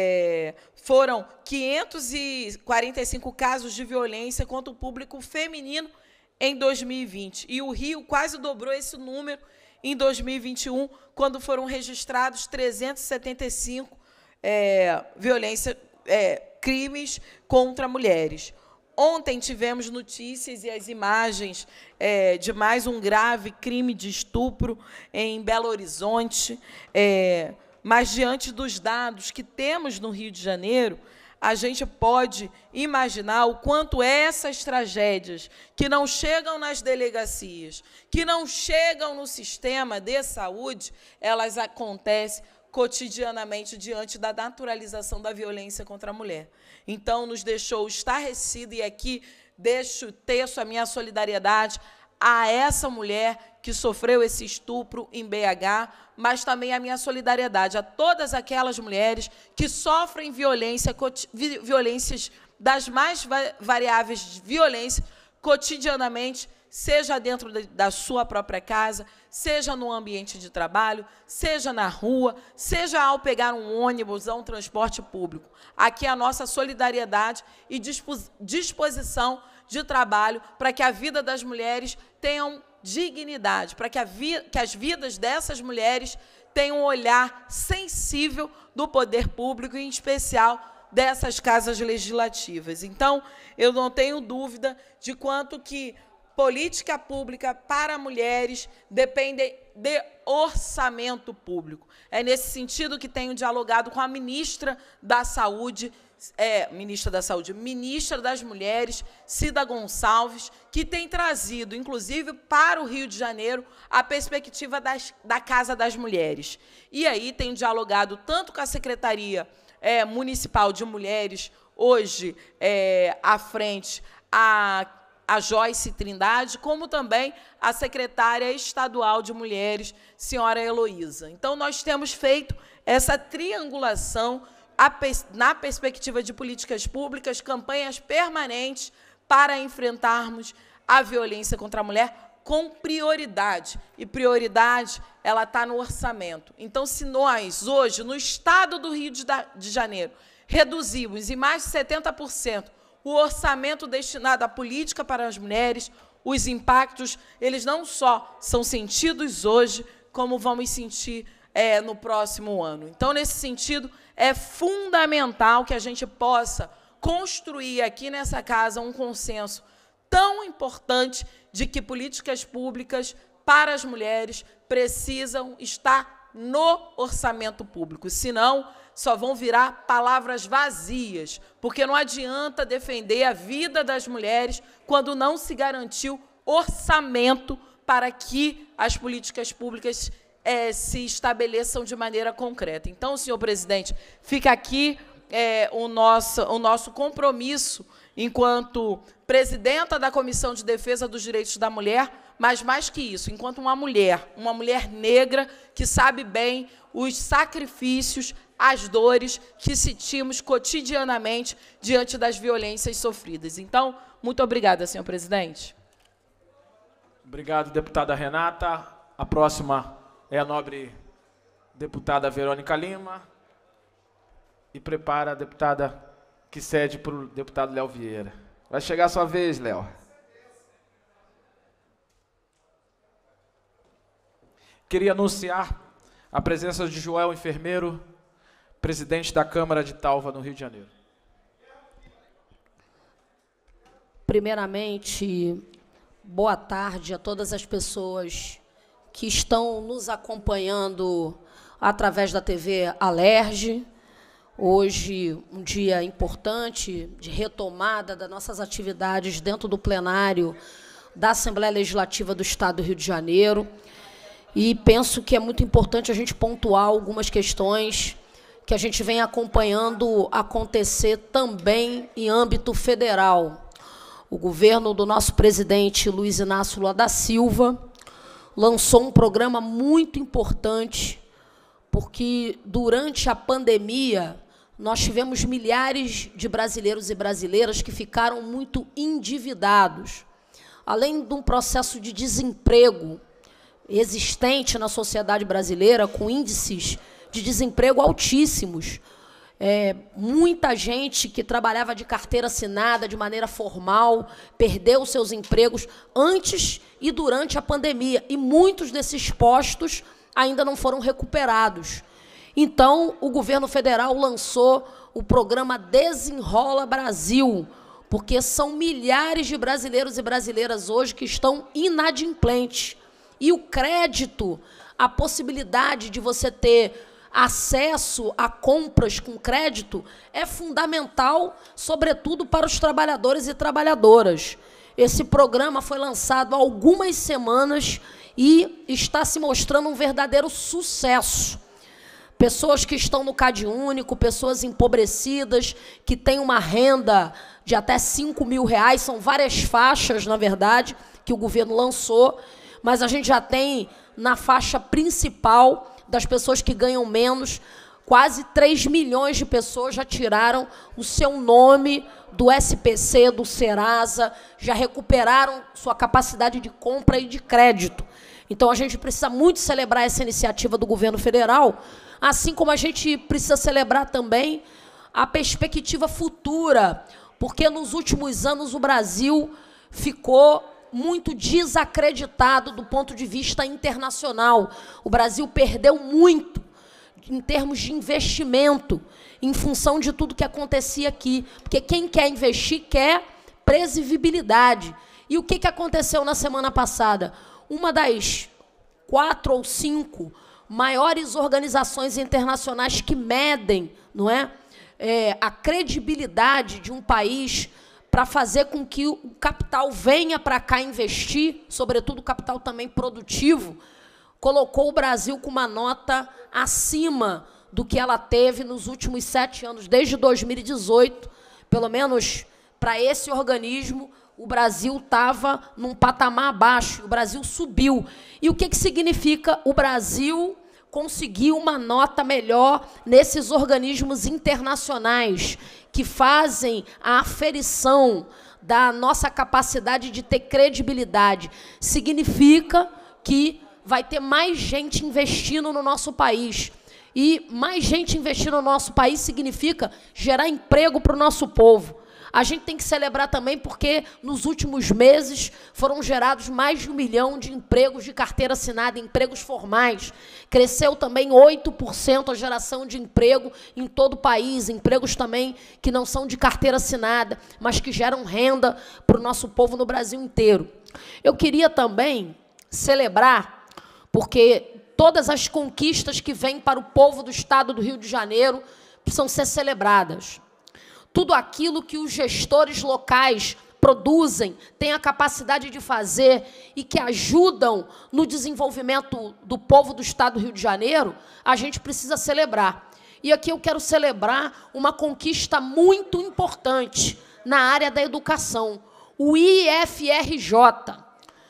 é, foram quinhentos e quarenta e cinco casos de violência contra o público feminino em dois mil e vinte. E o Rio quase dobrou esse número em dois mil e vinte e um, quando foram registrados trezentos e setenta e cinco é, violência, é, crimes contra mulheres. Ontem tivemos notícias e as imagens é, de mais um grave crime de estupro em Belo Horizonte, é, mas, diante dos dados que temos no Rio de Janeiro, a gente pode imaginar o quanto essas tragédias, que não chegam nas delegacias, que não chegam no sistema de saúde, elas acontecem cotidianamente diante da naturalização da violência contra a mulher. Então, nos deixou estarrecido, e aqui deixo, teço a minha solidariedade a essa mulher que sofreu esse estupro em B H, mas também a minha solidariedade a todas aquelas mulheres que sofrem violência, violências das mais variáveis violências cotidianamente, seja dentro da sua própria casa, seja no ambiente de trabalho, seja na rua, seja ao pegar um ônibus ou um transporte público. Aqui a nossa solidariedade e disposição de trabalho para que a vida das mulheres tenham dignidade, para que, a vi que as vidas dessas mulheres tenham um olhar sensível do poder público, em especial dessas casas legislativas. Então, eu não tenho dúvida de quanto que política pública para mulheres depende de orçamento público. É nesse sentido que tenho dialogado com a ministra da Saúde, é, ministra da Saúde, ministra das Mulheres, Cida Gonçalves, que tem trazido, inclusive, para o Rio de Janeiro, a perspectiva das, da Casa das Mulheres. E aí tenho dialogado tanto com a Secretaria é, Municipal de Mulheres, hoje é, à frente a a Joyce Trindade, como também a secretária estadual de Mulheres, senhora Heloísa. Então, nós temos feito essa triangulação na perspectiva de políticas públicas, campanhas permanentes para enfrentarmos a violência contra a mulher com prioridade. E prioridade, ela está no orçamento. Então, se nós, hoje, no estado do Rio de Janeiro, reduzimos em mais de setenta por cento o orçamento destinado à política para as mulheres, os impactos, eles não só são sentidos hoje, como vamos sentir é, no próximo ano. Então, nesse sentido, é fundamental que a gente possa construir aqui nessa casa um consenso tão importante de que políticas públicas para as mulheres precisam estar no orçamento público, senão só vão virar palavras vazias, porque não adianta defender a vida das mulheres quando não se garantiu orçamento para que as políticas públicas é, se estabeleçam de maneira concreta. Então, senhor presidente, fica aqui é, o, nosso, o nosso compromisso enquanto presidenta da Comissão de Defesa dos Direitos da Mulher, mas, mais que isso, enquanto uma mulher, uma mulher negra que sabe bem os sacrifícios, as dores que sentimos cotidianamente diante das violências sofridas. Então, muito obrigada, senhor presidente. Obrigado, deputada Renata. A próxima é a nobre deputada Verônica Lima. E prepara a deputada que cede para o deputado Léo Vieira. Vai chegar a sua vez, Léo. Queria anunciar a presença de Joel Enfermeiro, presidente da Câmara de Talva, no Rio de Janeiro. Primeiramente, boa tarde a todas as pessoas que estão nos acompanhando através da T V Alerj. Hoje, um dia importante de retomada das nossas atividades dentro do plenário da Assembleia Legislativa do Estado do Rio de Janeiro. E penso que é muito importante a gente pontuar algumas questões que a gente vem acompanhando acontecer também em âmbito federal. O governo do nosso presidente Luiz Inácio Lula da Silva lançou um programa muito importante, porque durante a pandemia nós tivemos milhares de brasileiros e brasileiras que ficaram muito endividados. Além de um processo de desemprego existente na sociedade brasileira, com índices de desemprego altíssimos, é, muita gente que trabalhava de carteira assinada, de maneira formal, perdeu seus empregos antes e durante a pandemia, e muitos desses postos ainda não foram recuperados. Então, o governo federal lançou o programa Desenrola Brasil, porque são milhares de brasileiros e brasileiras hoje que estão inadimplentes. E o crédito, a possibilidade de você ter acesso a compras com crédito é fundamental, sobretudo para os trabalhadores e trabalhadoras. Esse programa foi lançado há algumas semanas e está se mostrando um verdadeiro sucesso. Pessoas que estão no CadÚnico, pessoas empobrecidas, que têm uma renda de até cinco mil reais, são várias faixas, na verdade, que o governo lançou, mas a gente já tem na faixa principal das pessoas que ganham menos, quase três milhões de pessoas já tiraram o seu nome do S P C, do Serasa, já recuperaram sua capacidade de compra e de crédito. Então, a gente precisa muito celebrar essa iniciativa do governo federal, assim como a gente precisa celebrar também a perspectiva futura, porque nos últimos anos o Brasil ficou muito desacreditado do ponto de vista internacional. O Brasil perdeu muito em termos de investimento, em função de tudo que acontecia aqui. Porque quem quer investir quer previsibilidade. E o que, que aconteceu na semana passada? Uma das quatro ou cinco maiores organizações internacionais que medem, não é, é, a credibilidade de um país para fazer com que o capital venha para cá investir, sobretudo o capital também produtivo, colocou o Brasil com uma nota acima do que ela teve nos últimos sete anos, desde dois mil e dezoito, pelo menos para esse organismo, o Brasil estava num patamar abaixo, o Brasil subiu. E o que, que significa o Brasil conseguir uma nota melhor nesses organismos internacionais que fazem a aferição da nossa capacidade de ter credibilidade? Significa que vai ter mais gente investindo no nosso país. E mais gente investindo no nosso país significa gerar emprego para o nosso povo. A gente tem que celebrar também porque, nos últimos meses, foram gerados mais de um milhão de empregos de carteira assinada, empregos formais. Cresceu também oito por cento a geração de emprego em todo o país, empregos também que não são de carteira assinada, mas que geram renda para o nosso povo no Brasil inteiro. Eu queria também celebrar, porque todas as conquistas que vêm para o povo do Estado do Rio de Janeiro precisam ser celebradas. Tudo aquilo que os gestores locais produzem, têm a capacidade de fazer e que ajudam no desenvolvimento do povo do Estado do Rio de Janeiro, a gente precisa celebrar. E aqui eu quero celebrar uma conquista muito importante na área da educação, o I F R J.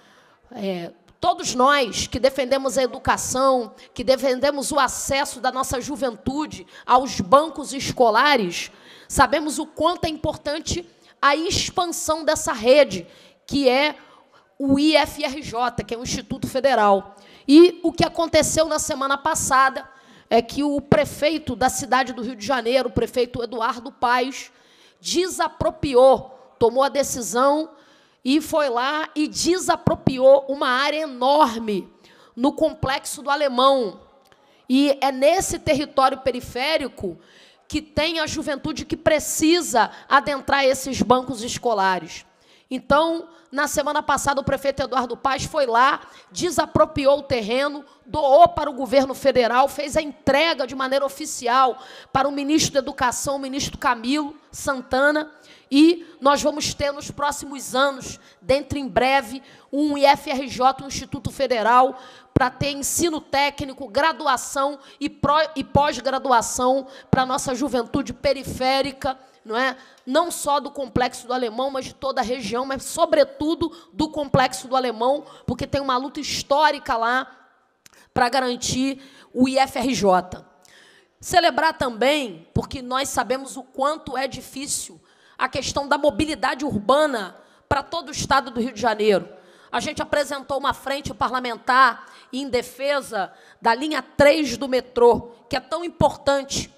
É, todos nós que defendemos a educação, que defendemos o acesso da nossa juventude aos bancos escolares, sabemos o quanto é importante a expansão dessa rede, que é o I F R J, que é o Instituto Federal. E o que aconteceu na semana passada é que o prefeito da cidade do Rio de Janeiro, o prefeito Eduardo Paes, desapropriou, tomou a decisão e foi lá e desapropriou uma área enorme no Complexo do Alemão. E é nesse território periférico que tem a juventude que precisa adentrar esses bancos escolares. Então, na semana passada, o prefeito Eduardo Paes foi lá, desapropriou o terreno, doou para o governo federal, fez a entrega de maneira oficial para o ministro da Educação, o ministro Camilo Santana, e nós vamos ter nos próximos anos, dentro em breve, um I F R J, um Instituto Federal, para ter ensino técnico, graduação e, e pós-graduação para a nossa juventude periférica, não é? Não só do Complexo do Alemão, mas de toda a região, mas, sobretudo, do Complexo do Alemão, porque tem uma luta histórica lá para garantir o I F R J. Celebrar também, porque nós sabemos o quanto é difícil a questão da mobilidade urbana para todo o Estado do Rio de Janeiro. A gente apresentou uma frente parlamentar em defesa da linha três do metrô, que é tão importante.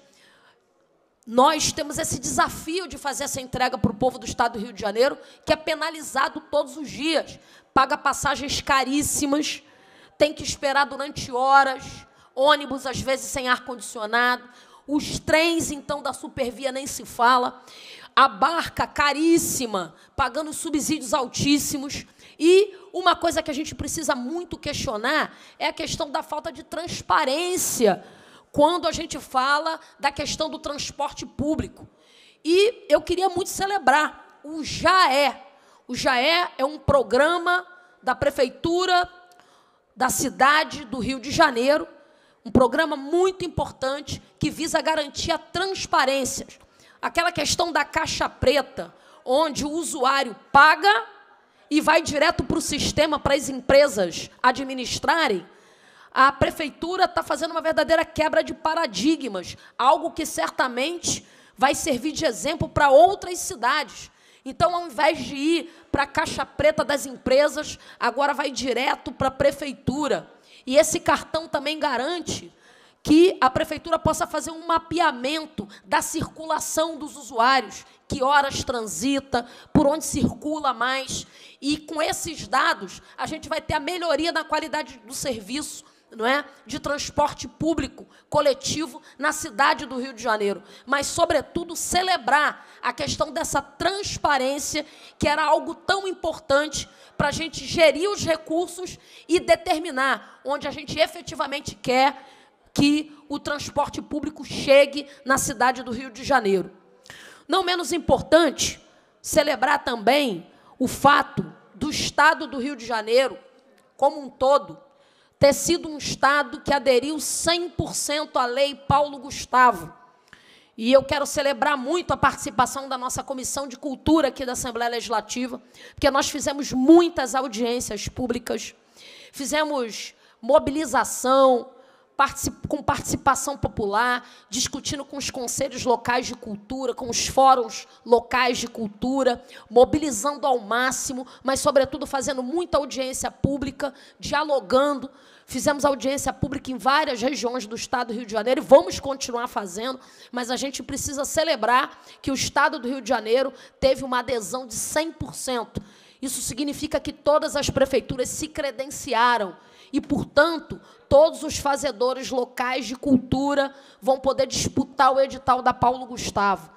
Nós temos esse desafio de fazer essa entrega para o povo do Estado do Rio de Janeiro, que é penalizado todos os dias, paga passagens caríssimas, tem que esperar durante horas, ônibus, às vezes, sem ar-condicionado, os trens, então, da Supervia nem se fala, a barca caríssima, pagando subsídios altíssimos. E uma coisa que a gente precisa muito questionar é a questão da falta de transparência quando a gente fala da questão do transporte público. E eu queria muito celebrar o JAE. O JAE é um programa da Prefeitura da cidade do Rio de Janeiro, um programa muito importante que visa garantir a transparência. Aquela questão da caixa preta, onde o usuário paga e vai direto para o sistema para as empresas administrarem, a prefeitura está fazendo uma verdadeira quebra de paradigmas, algo que certamente vai servir de exemplo para outras cidades. Então, ao invés de ir para a caixa preta das empresas, agora vai direto para a prefeitura. E esse cartão também garante que a prefeitura possa fazer um mapeamento da circulação dos usuários, que horas transita, por onde circula mais. E, com esses dados, a gente vai ter a melhoria na qualidade do serviço, não é? De transporte público coletivo na cidade do Rio de Janeiro. Mas, sobretudo, celebrar a questão dessa transparência, que era algo tão importante para a gente gerir os recursos e determinar onde a gente efetivamente quer que o transporte público chegue na cidade do Rio de Janeiro. Não menos importante, celebrar também o fato do Estado do Rio de Janeiro, como um todo, ter sido um Estado que aderiu cem por cento à Lei Paulo Gustavo. E eu quero celebrar muito a participação da nossa Comissão de Cultura aqui da Assembleia Legislativa, porque nós fizemos muitas audiências públicas, fizemos mobilização, Particip, com participação popular, discutindo com os conselhos locais de cultura, com os fóruns locais de cultura, mobilizando ao máximo, mas, sobretudo, fazendo muita audiência pública, dialogando. Fizemos audiência pública em várias regiões do Estado do Rio de Janeiro e vamos continuar fazendo, mas a gente precisa celebrar que o Estado do Rio de Janeiro teve uma adesão de cem por cento. Isso significa que todas as prefeituras se credenciaram e, portanto, todos os fazedores locais de cultura vão poder disputar o edital da Paulo Gustavo.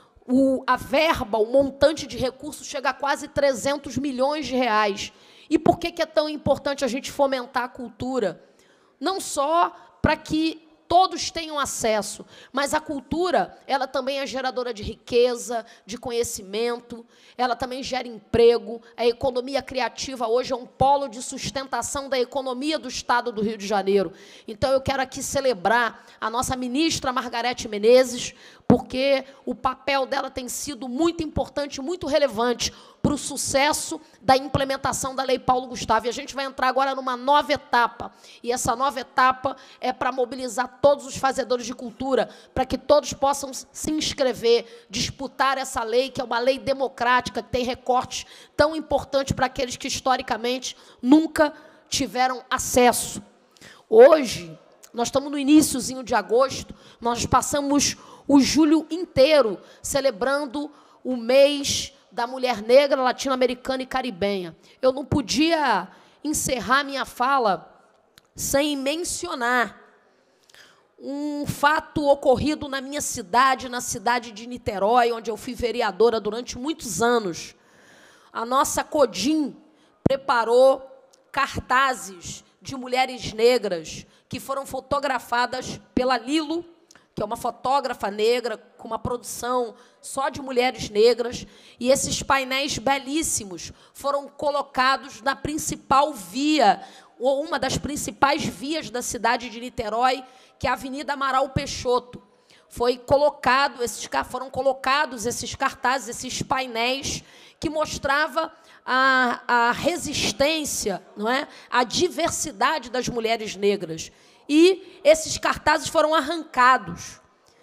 O, a verba, o montante de recursos chega a quase trezentos milhões de reais. E por que, que é tão importante a gente fomentar a cultura? Não só para que todos tenham acesso, mas a cultura, ela também é geradora de riqueza, de conhecimento, ela também gera emprego. A economia criativa hoje é um polo de sustentação da economia do Estado do Rio de Janeiro. Então, eu quero aqui celebrar a nossa ministra Margarete Menezes, porque o papel dela tem sido muito importante, muito relevante para o sucesso da implementação da Lei Paulo Gustavo. E a gente vai entrar agora numa nova etapa. E essa nova etapa é para mobilizar todos os fazedores de cultura, para que todos possam se inscrever, disputar essa lei, que é uma lei democrática, que tem recortes tão importantes para aqueles que, historicamente, nunca tiveram acesso. Hoje, nós estamos no iníciozinho de agosto, nós passamos o julho inteiro celebrando o mês da mulher negra, latino-americana e caribenha. Eu não podia encerrar minha fala sem mencionar um fato ocorrido na minha cidade, na cidade de Niterói, onde eu fui vereadora durante muitos anos. a nossa CODIM preparou cartazes de mulheres negras que foram fotografadas pela Lilo, que é uma fotógrafa negra, com uma produção só de mulheres negras, e esses painéis belíssimos foram colocados na principal via, ou uma das principais vias da cidade de Niterói, que é a Avenida Amaral Peixoto. Foi colocado, esses, foram colocados esses cartazes, esses painéis, que mostrava a, a resistência, não é? A diversidade das mulheres negras. E esses cartazes foram arrancados.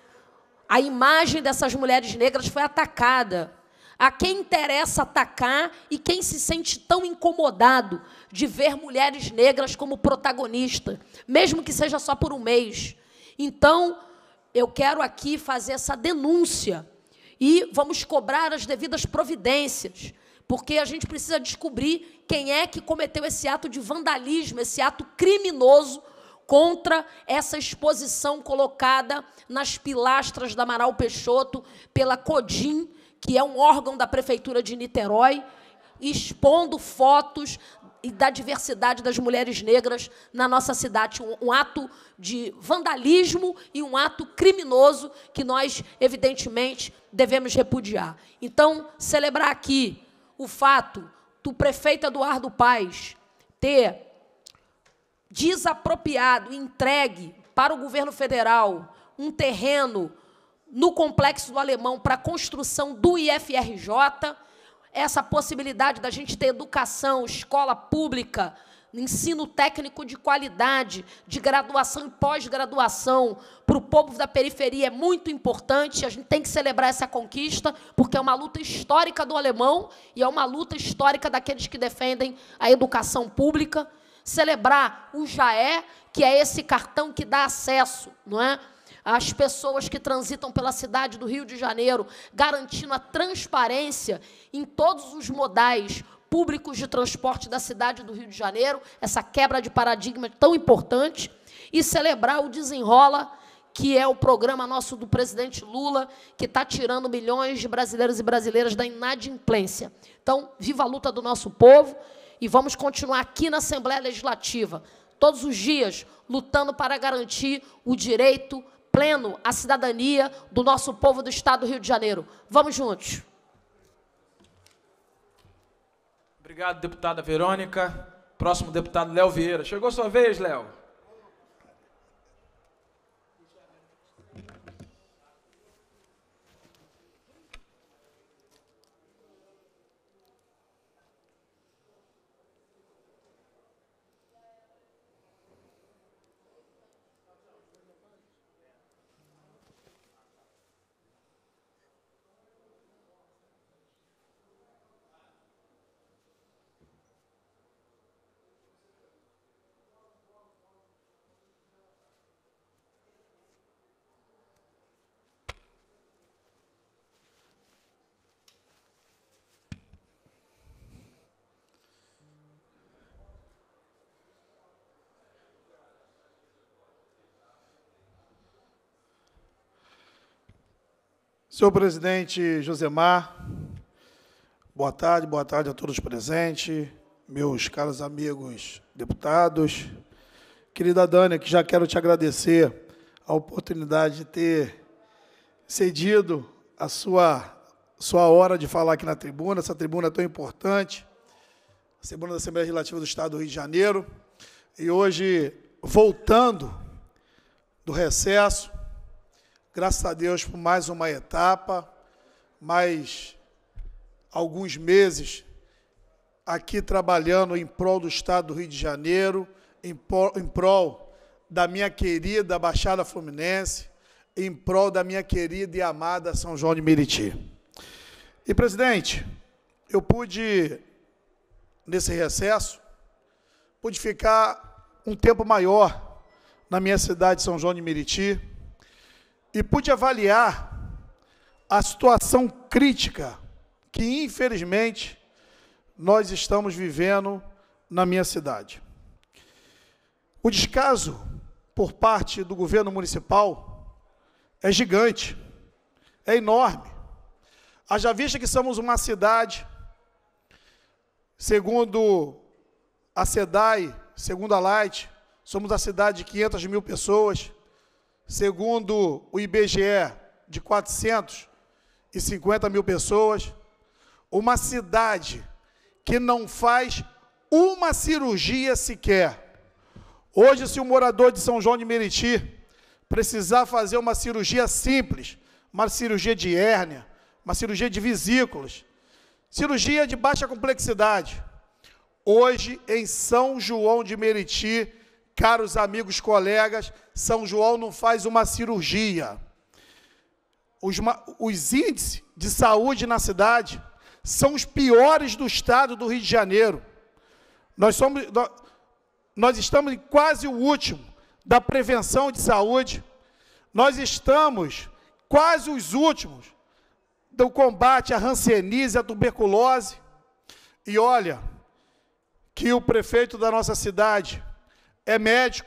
A imagem dessas mulheres negras foi atacada. A quem interessa atacar e quem se sente tão incomodado de ver mulheres negras como protagonista, mesmo que seja só por um mês. Então, eu quero aqui fazer essa denúncia e vamos cobrar as devidas providências, porque a gente precisa descobrir quem é que cometeu esse ato de vandalismo, esse ato criminoso contra essa exposição colocada nas pilastras da Amaral Peixoto pela CODIM, que é um órgão da Prefeitura de Niterói, expondo fotos da diversidade das mulheres negras na nossa cidade. Um, um ato de vandalismo e um ato criminoso que nós, evidentemente, devemos repudiar. Então, celebrar aqui o fato do prefeito Eduardo Paes ter desapropriado e entregue para o governo federal um terreno no Complexo do Alemão para a construção do I F R J, essa possibilidade da gente ter educação, escola pública, ensino técnico de qualidade, de graduação e pós-graduação para o povo da periferia é muito importante. A gente tem que celebrar essa conquista, porque é uma luta histórica do Alemão e é uma luta histórica daqueles que defendem a educação pública. Celebrar o JAE, que é esse cartão que dá acesso, não é, às pessoas que transitam pela cidade do Rio de Janeiro, garantindo a transparência em todos os modais públicos de transporte da cidade do Rio de Janeiro, essa quebra de paradigma tão importante, e celebrar o Desenrola, que é o programa nosso do presidente Lula, que está tirando milhões de brasileiros e brasileiras da inadimplência. Então, viva a luta do nosso povo, e vamos continuar aqui na Assembleia Legislativa, todos os dias, lutando para garantir o direito pleno à cidadania do nosso povo do Estado do Rio de Janeiro. Vamos juntos. Obrigado, deputada Verônica. Próximo deputado, Léo Vieira. Chegou a sua vez, Léo. Senhor presidente Josemar, boa tarde, boa tarde a todos presentes, meus caros amigos deputados. Querida Dânia, que já quero te agradecer a oportunidade de ter cedido a sua, sua hora de falar aqui na tribuna, essa tribuna tão importante, a tribuna da Assembleia Legislativa do Estado do Rio de Janeiro. E hoje, voltando do recesso, graças a Deus por mais uma etapa, mais alguns meses aqui trabalhando em prol do Estado do Rio de Janeiro, em prol, em prol da minha querida Baixada Fluminense, em prol da minha querida e amada São João de Meriti. E, presidente, eu pude, nesse recesso, pude ficar um tempo maior na minha cidade de São João de Meriti, e pude avaliar a situação crítica que, infelizmente, nós estamos vivendo na minha cidade. O descaso por parte do governo municipal é gigante, é enorme. Haja vista que somos uma cidade Segundo a SEDAI, segundo a Light, somos a cidade de quinhentas mil pessoas. Segundo o I B G E, de quatrocentas e cinquenta mil pessoas. Uma cidade que não faz uma cirurgia sequer. Hoje, se um morador de São João de Meriti precisar fazer uma cirurgia simples, uma cirurgia de hérnia, uma cirurgia de vesículas, cirurgia de baixa complexidade, hoje, em São João de Meriti, caros amigos, colegas, São João não faz uma cirurgia. Os, os índices de saúde na cidade são os piores do estado do Rio de Janeiro. Nós, somos, nós, nós estamos em quase o último da prevenção de saúde. Nós estamos quase os últimos do combate à hanseníase, à tuberculose. E olha, que o prefeito da nossa cidade é médico.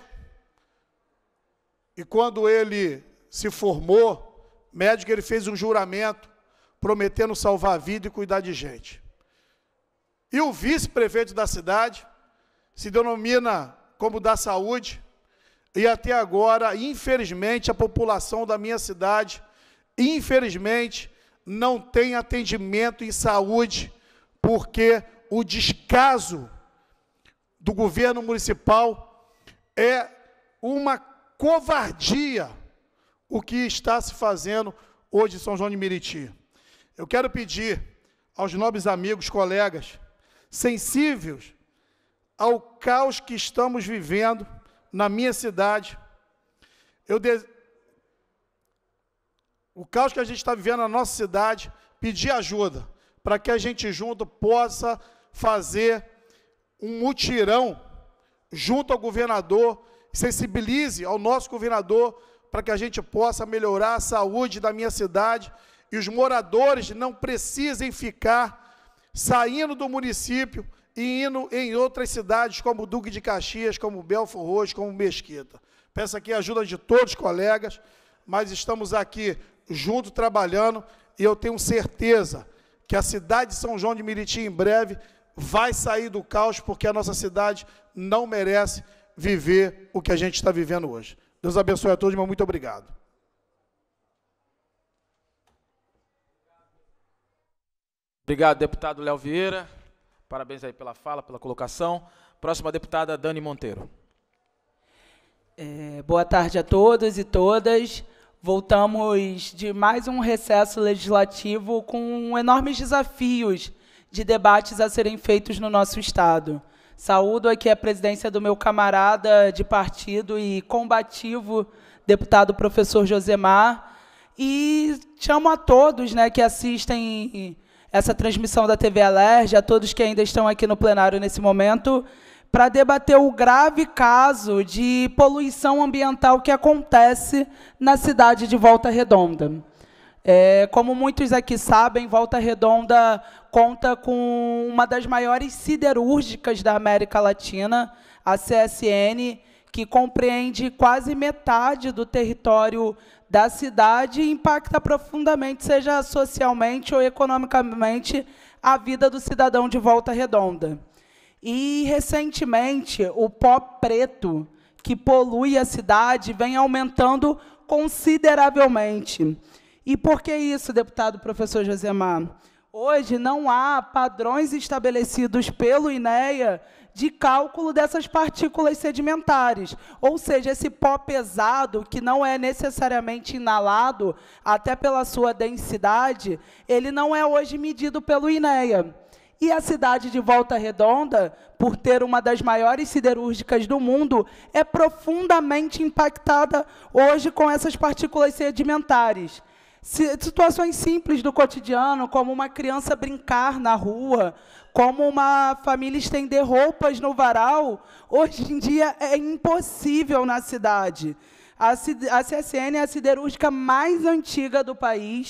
E quando ele se formou, médico, ele fez um juramento, prometendo salvar a vida e cuidar de gente. E o vice-prefeito da cidade se denomina como da saúde, e até agora, infelizmente, a população da minha cidade, infelizmente, não tem atendimento em saúde, porque o descaso do governo municipal é uma covardia o que está se fazendo hoje em São João de Meriti. Eu quero pedir aos nobres amigos, colegas, sensíveis ao caos que estamos vivendo na minha cidade, eu de... o caos que a gente está vivendo na nossa cidade, pedir ajuda, para que a gente junto possa fazer um mutirão junto ao governador, sensibilize ao nosso governador, para que a gente possa melhorar a saúde da minha cidade e os moradores não precisem ficar saindo do município e indo em outras cidades, como Duque de Caxias, como Belford Roxo, como Mesquita. Peço aqui a ajuda de todos os colegas, mas estamos aqui juntos trabalhando e eu tenho certeza que a cidade de São João de Meriti, em breve, vai sair do caos, porque a nossa cidade não merece viver o que a gente está vivendo hoje. Deus abençoe a todos, mas muito obrigado. Obrigado, deputado Léo Vieira. Parabéns aí pela fala, pela colocação. Próxima deputada, Dani Monteiro. É, boa tarde a todos e todas. Voltamos de mais um recesso legislativo com enormes desafios de debates a serem feitos no nosso Estado. Saúdo aqui a presidência do meu camarada de partido e combativo, deputado professor Josemar, e chamo a todos, né, que assistem essa transmissão da T V Alerj, a todos que ainda estão aqui no plenário nesse momento, para debater o grave caso de poluição ambiental que acontece na cidade de Volta Redonda. É, como muitos aqui sabem, Volta Redonda conta com uma das maiores siderúrgicas da América Latina, a C S N, que compreende quase metade do território da cidade e impacta profundamente, seja socialmente ou economicamente, a vida do cidadão de Volta Redonda. E, recentemente, o pó preto que polui a cidade vem aumentando consideravelmente. E por que isso, deputado professor Josemar? Hoje não há padrões estabelecidos pelo INEA de cálculo dessas partículas sedimentares. Ou seja, esse pó pesado, que não é necessariamente inalado, até pela sua densidade, ele não é hoje medido pelo INEA. E a cidade de Volta Redonda, por ter uma das maiores siderúrgicas do mundo, é profundamente impactada hoje com essas partículas sedimentares. Situações simples do cotidiano, como uma criança brincar na rua, como uma família estender roupas no varal, hoje em dia é impossível na cidade. A C S N é a siderúrgica mais antiga do país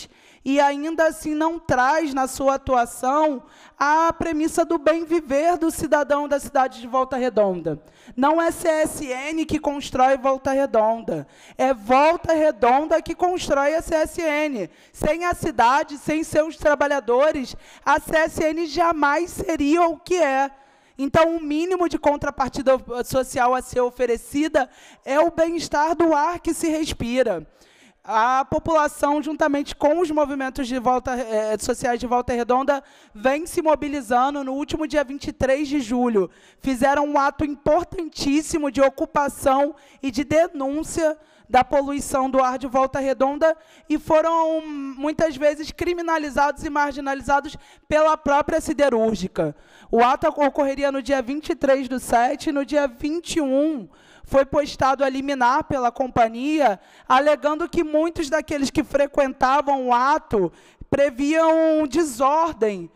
e ainda assim não traz na sua atuação a premissa do bem viver do cidadão da cidade de Volta Redonda. Não é C S N que constrói Volta Redonda, é Volta Redonda que constrói a C S N. Sem a cidade, sem seus trabalhadores, a C S N jamais seria o que é. Então, o mínimo de contrapartida social a ser oferecida é o bem-estar do ar que se respira. A população, juntamente com os movimentos de volta, eh, sociais de Volta Redonda, vem se mobilizando. No último dia vinte e três de julho, fizeram um ato importantíssimo de ocupação e de denúncia da poluição do ar de Volta Redonda e foram, muitas vezes, criminalizados e marginalizados pela própria siderúrgica. O ato ocorreria no dia vinte e três do sete e no dia vinte e um foi postado a liminar pela companhia, alegando que muitos daqueles que frequentavam o ato previam desordem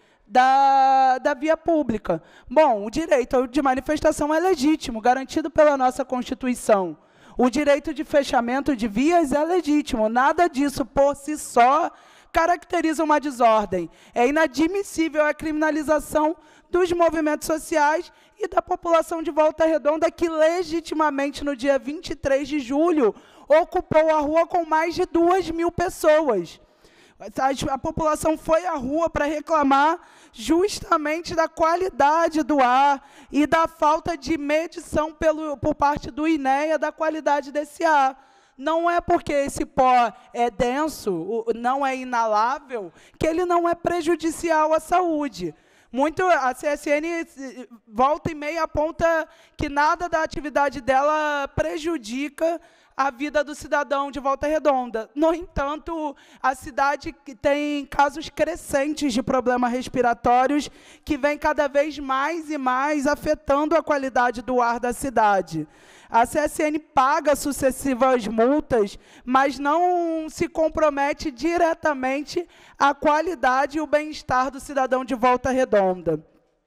da, da via pública. Bom, o direito de manifestação é legítimo, garantido pela nossa Constituição. O direito de fechamento de vias é legítimo. Nada disso, por si só, caracteriza uma desordem. É inadmissível a criminalização dos movimentos sociais e da população de Volta Redonda, que legitimamente, no dia vinte e três de julho, ocupou a rua com mais de duas mil pessoas. A, a população foi à rua para reclamar justamente da qualidade do ar e da falta de medição pelo, por parte do INEA da qualidade desse ar. Não é porque esse pó é denso, não é inalável, que ele não é prejudicial à saúde. Muito, a C S N volta e meia aponta que nada da atividade dela prejudica a vida do cidadão de Volta Redonda. No entanto, a cidade tem casos crescentes de problemas respiratórios que vêm cada vez mais e mais afetando a qualidade do ar da cidade. A C S N paga sucessivas multas, mas não se compromete diretamente à qualidade e o bem-estar do cidadão de Volta Redonda.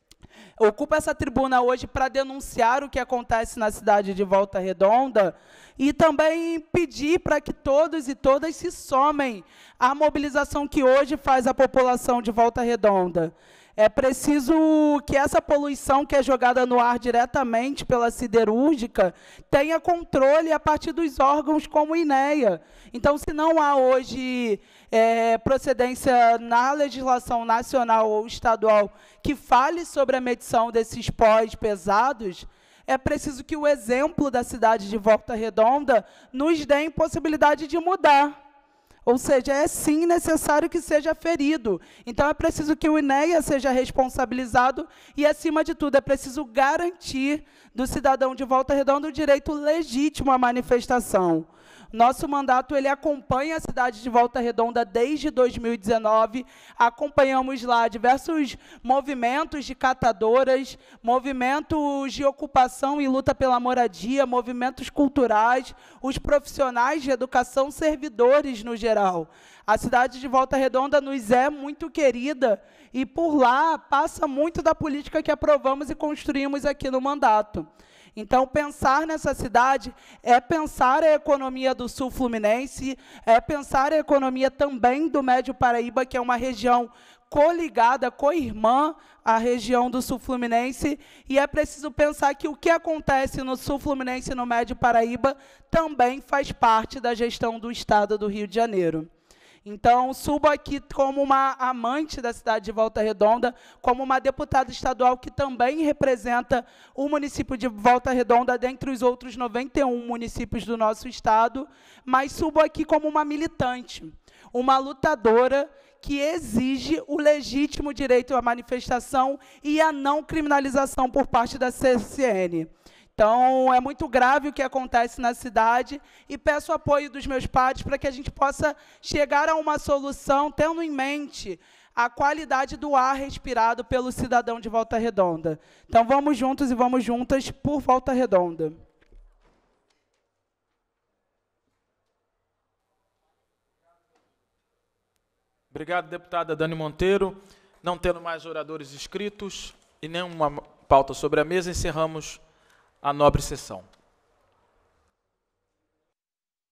Ocupo essa tribuna hoje para denunciar o que acontece na cidade de Volta Redonda e também pedir para que todos e todas se somem à mobilização que hoje faz a população de Volta Redonda. É preciso que essa poluição que é jogada no ar diretamente pela siderúrgica tenha controle a partir dos órgãos como o INEA. Então, se não há hoje é, procedência na legislação nacional ou estadual que fale sobre a medição desses pós pesados, é preciso que o exemplo da cidade de Volta Redonda nos dê possibilidade de mudar. Ou seja, é sim necessário que seja ferido. Então, é preciso que o INEA seja responsabilizado e, acima de tudo, é preciso garantir do cidadão de Volta Redonda o direito legítimo à manifestação. Nosso mandato ele acompanha a cidade de Volta Redonda desde dois mil e dezenove. Acompanhamos lá diversos movimentos de catadoras, movimentos de ocupação e luta pela moradia, movimentos culturais, os profissionais de educação, servidores no geral. A cidade de Volta Redonda nos é muito querida e, por lá, passa muito da política que aprovamos e construímos aqui no mandato. Então, pensar nessa cidade é pensar a economia do sul fluminense, é pensar a economia também do Médio Paraíba, que é uma região coligada, co-irmã à região do sul fluminense, e é preciso pensar que o que acontece no sul fluminense e no Médio Paraíba também faz parte da gestão do Estado do Rio de Janeiro. Então, subo aqui como uma amante da cidade de Volta Redonda, como uma deputada estadual que também representa o município de Volta Redonda, dentre os outros noventa e um municípios do nosso estado, mas subo aqui como uma militante, uma lutadora que exige o legítimo direito à manifestação e a não criminalização por parte da C S N. Então, é muito grave o que acontece na cidade e peço o apoio dos meus pares para que a gente possa chegar a uma solução, tendo em mente a qualidade do ar respirado pelo cidadão de Volta Redonda. Então, vamos juntos e vamos juntas por Volta Redonda. Obrigado, deputada Dani Monteiro. Não tendo mais oradores inscritos e nenhuma pauta sobre a mesa, encerramos a nobre sessão.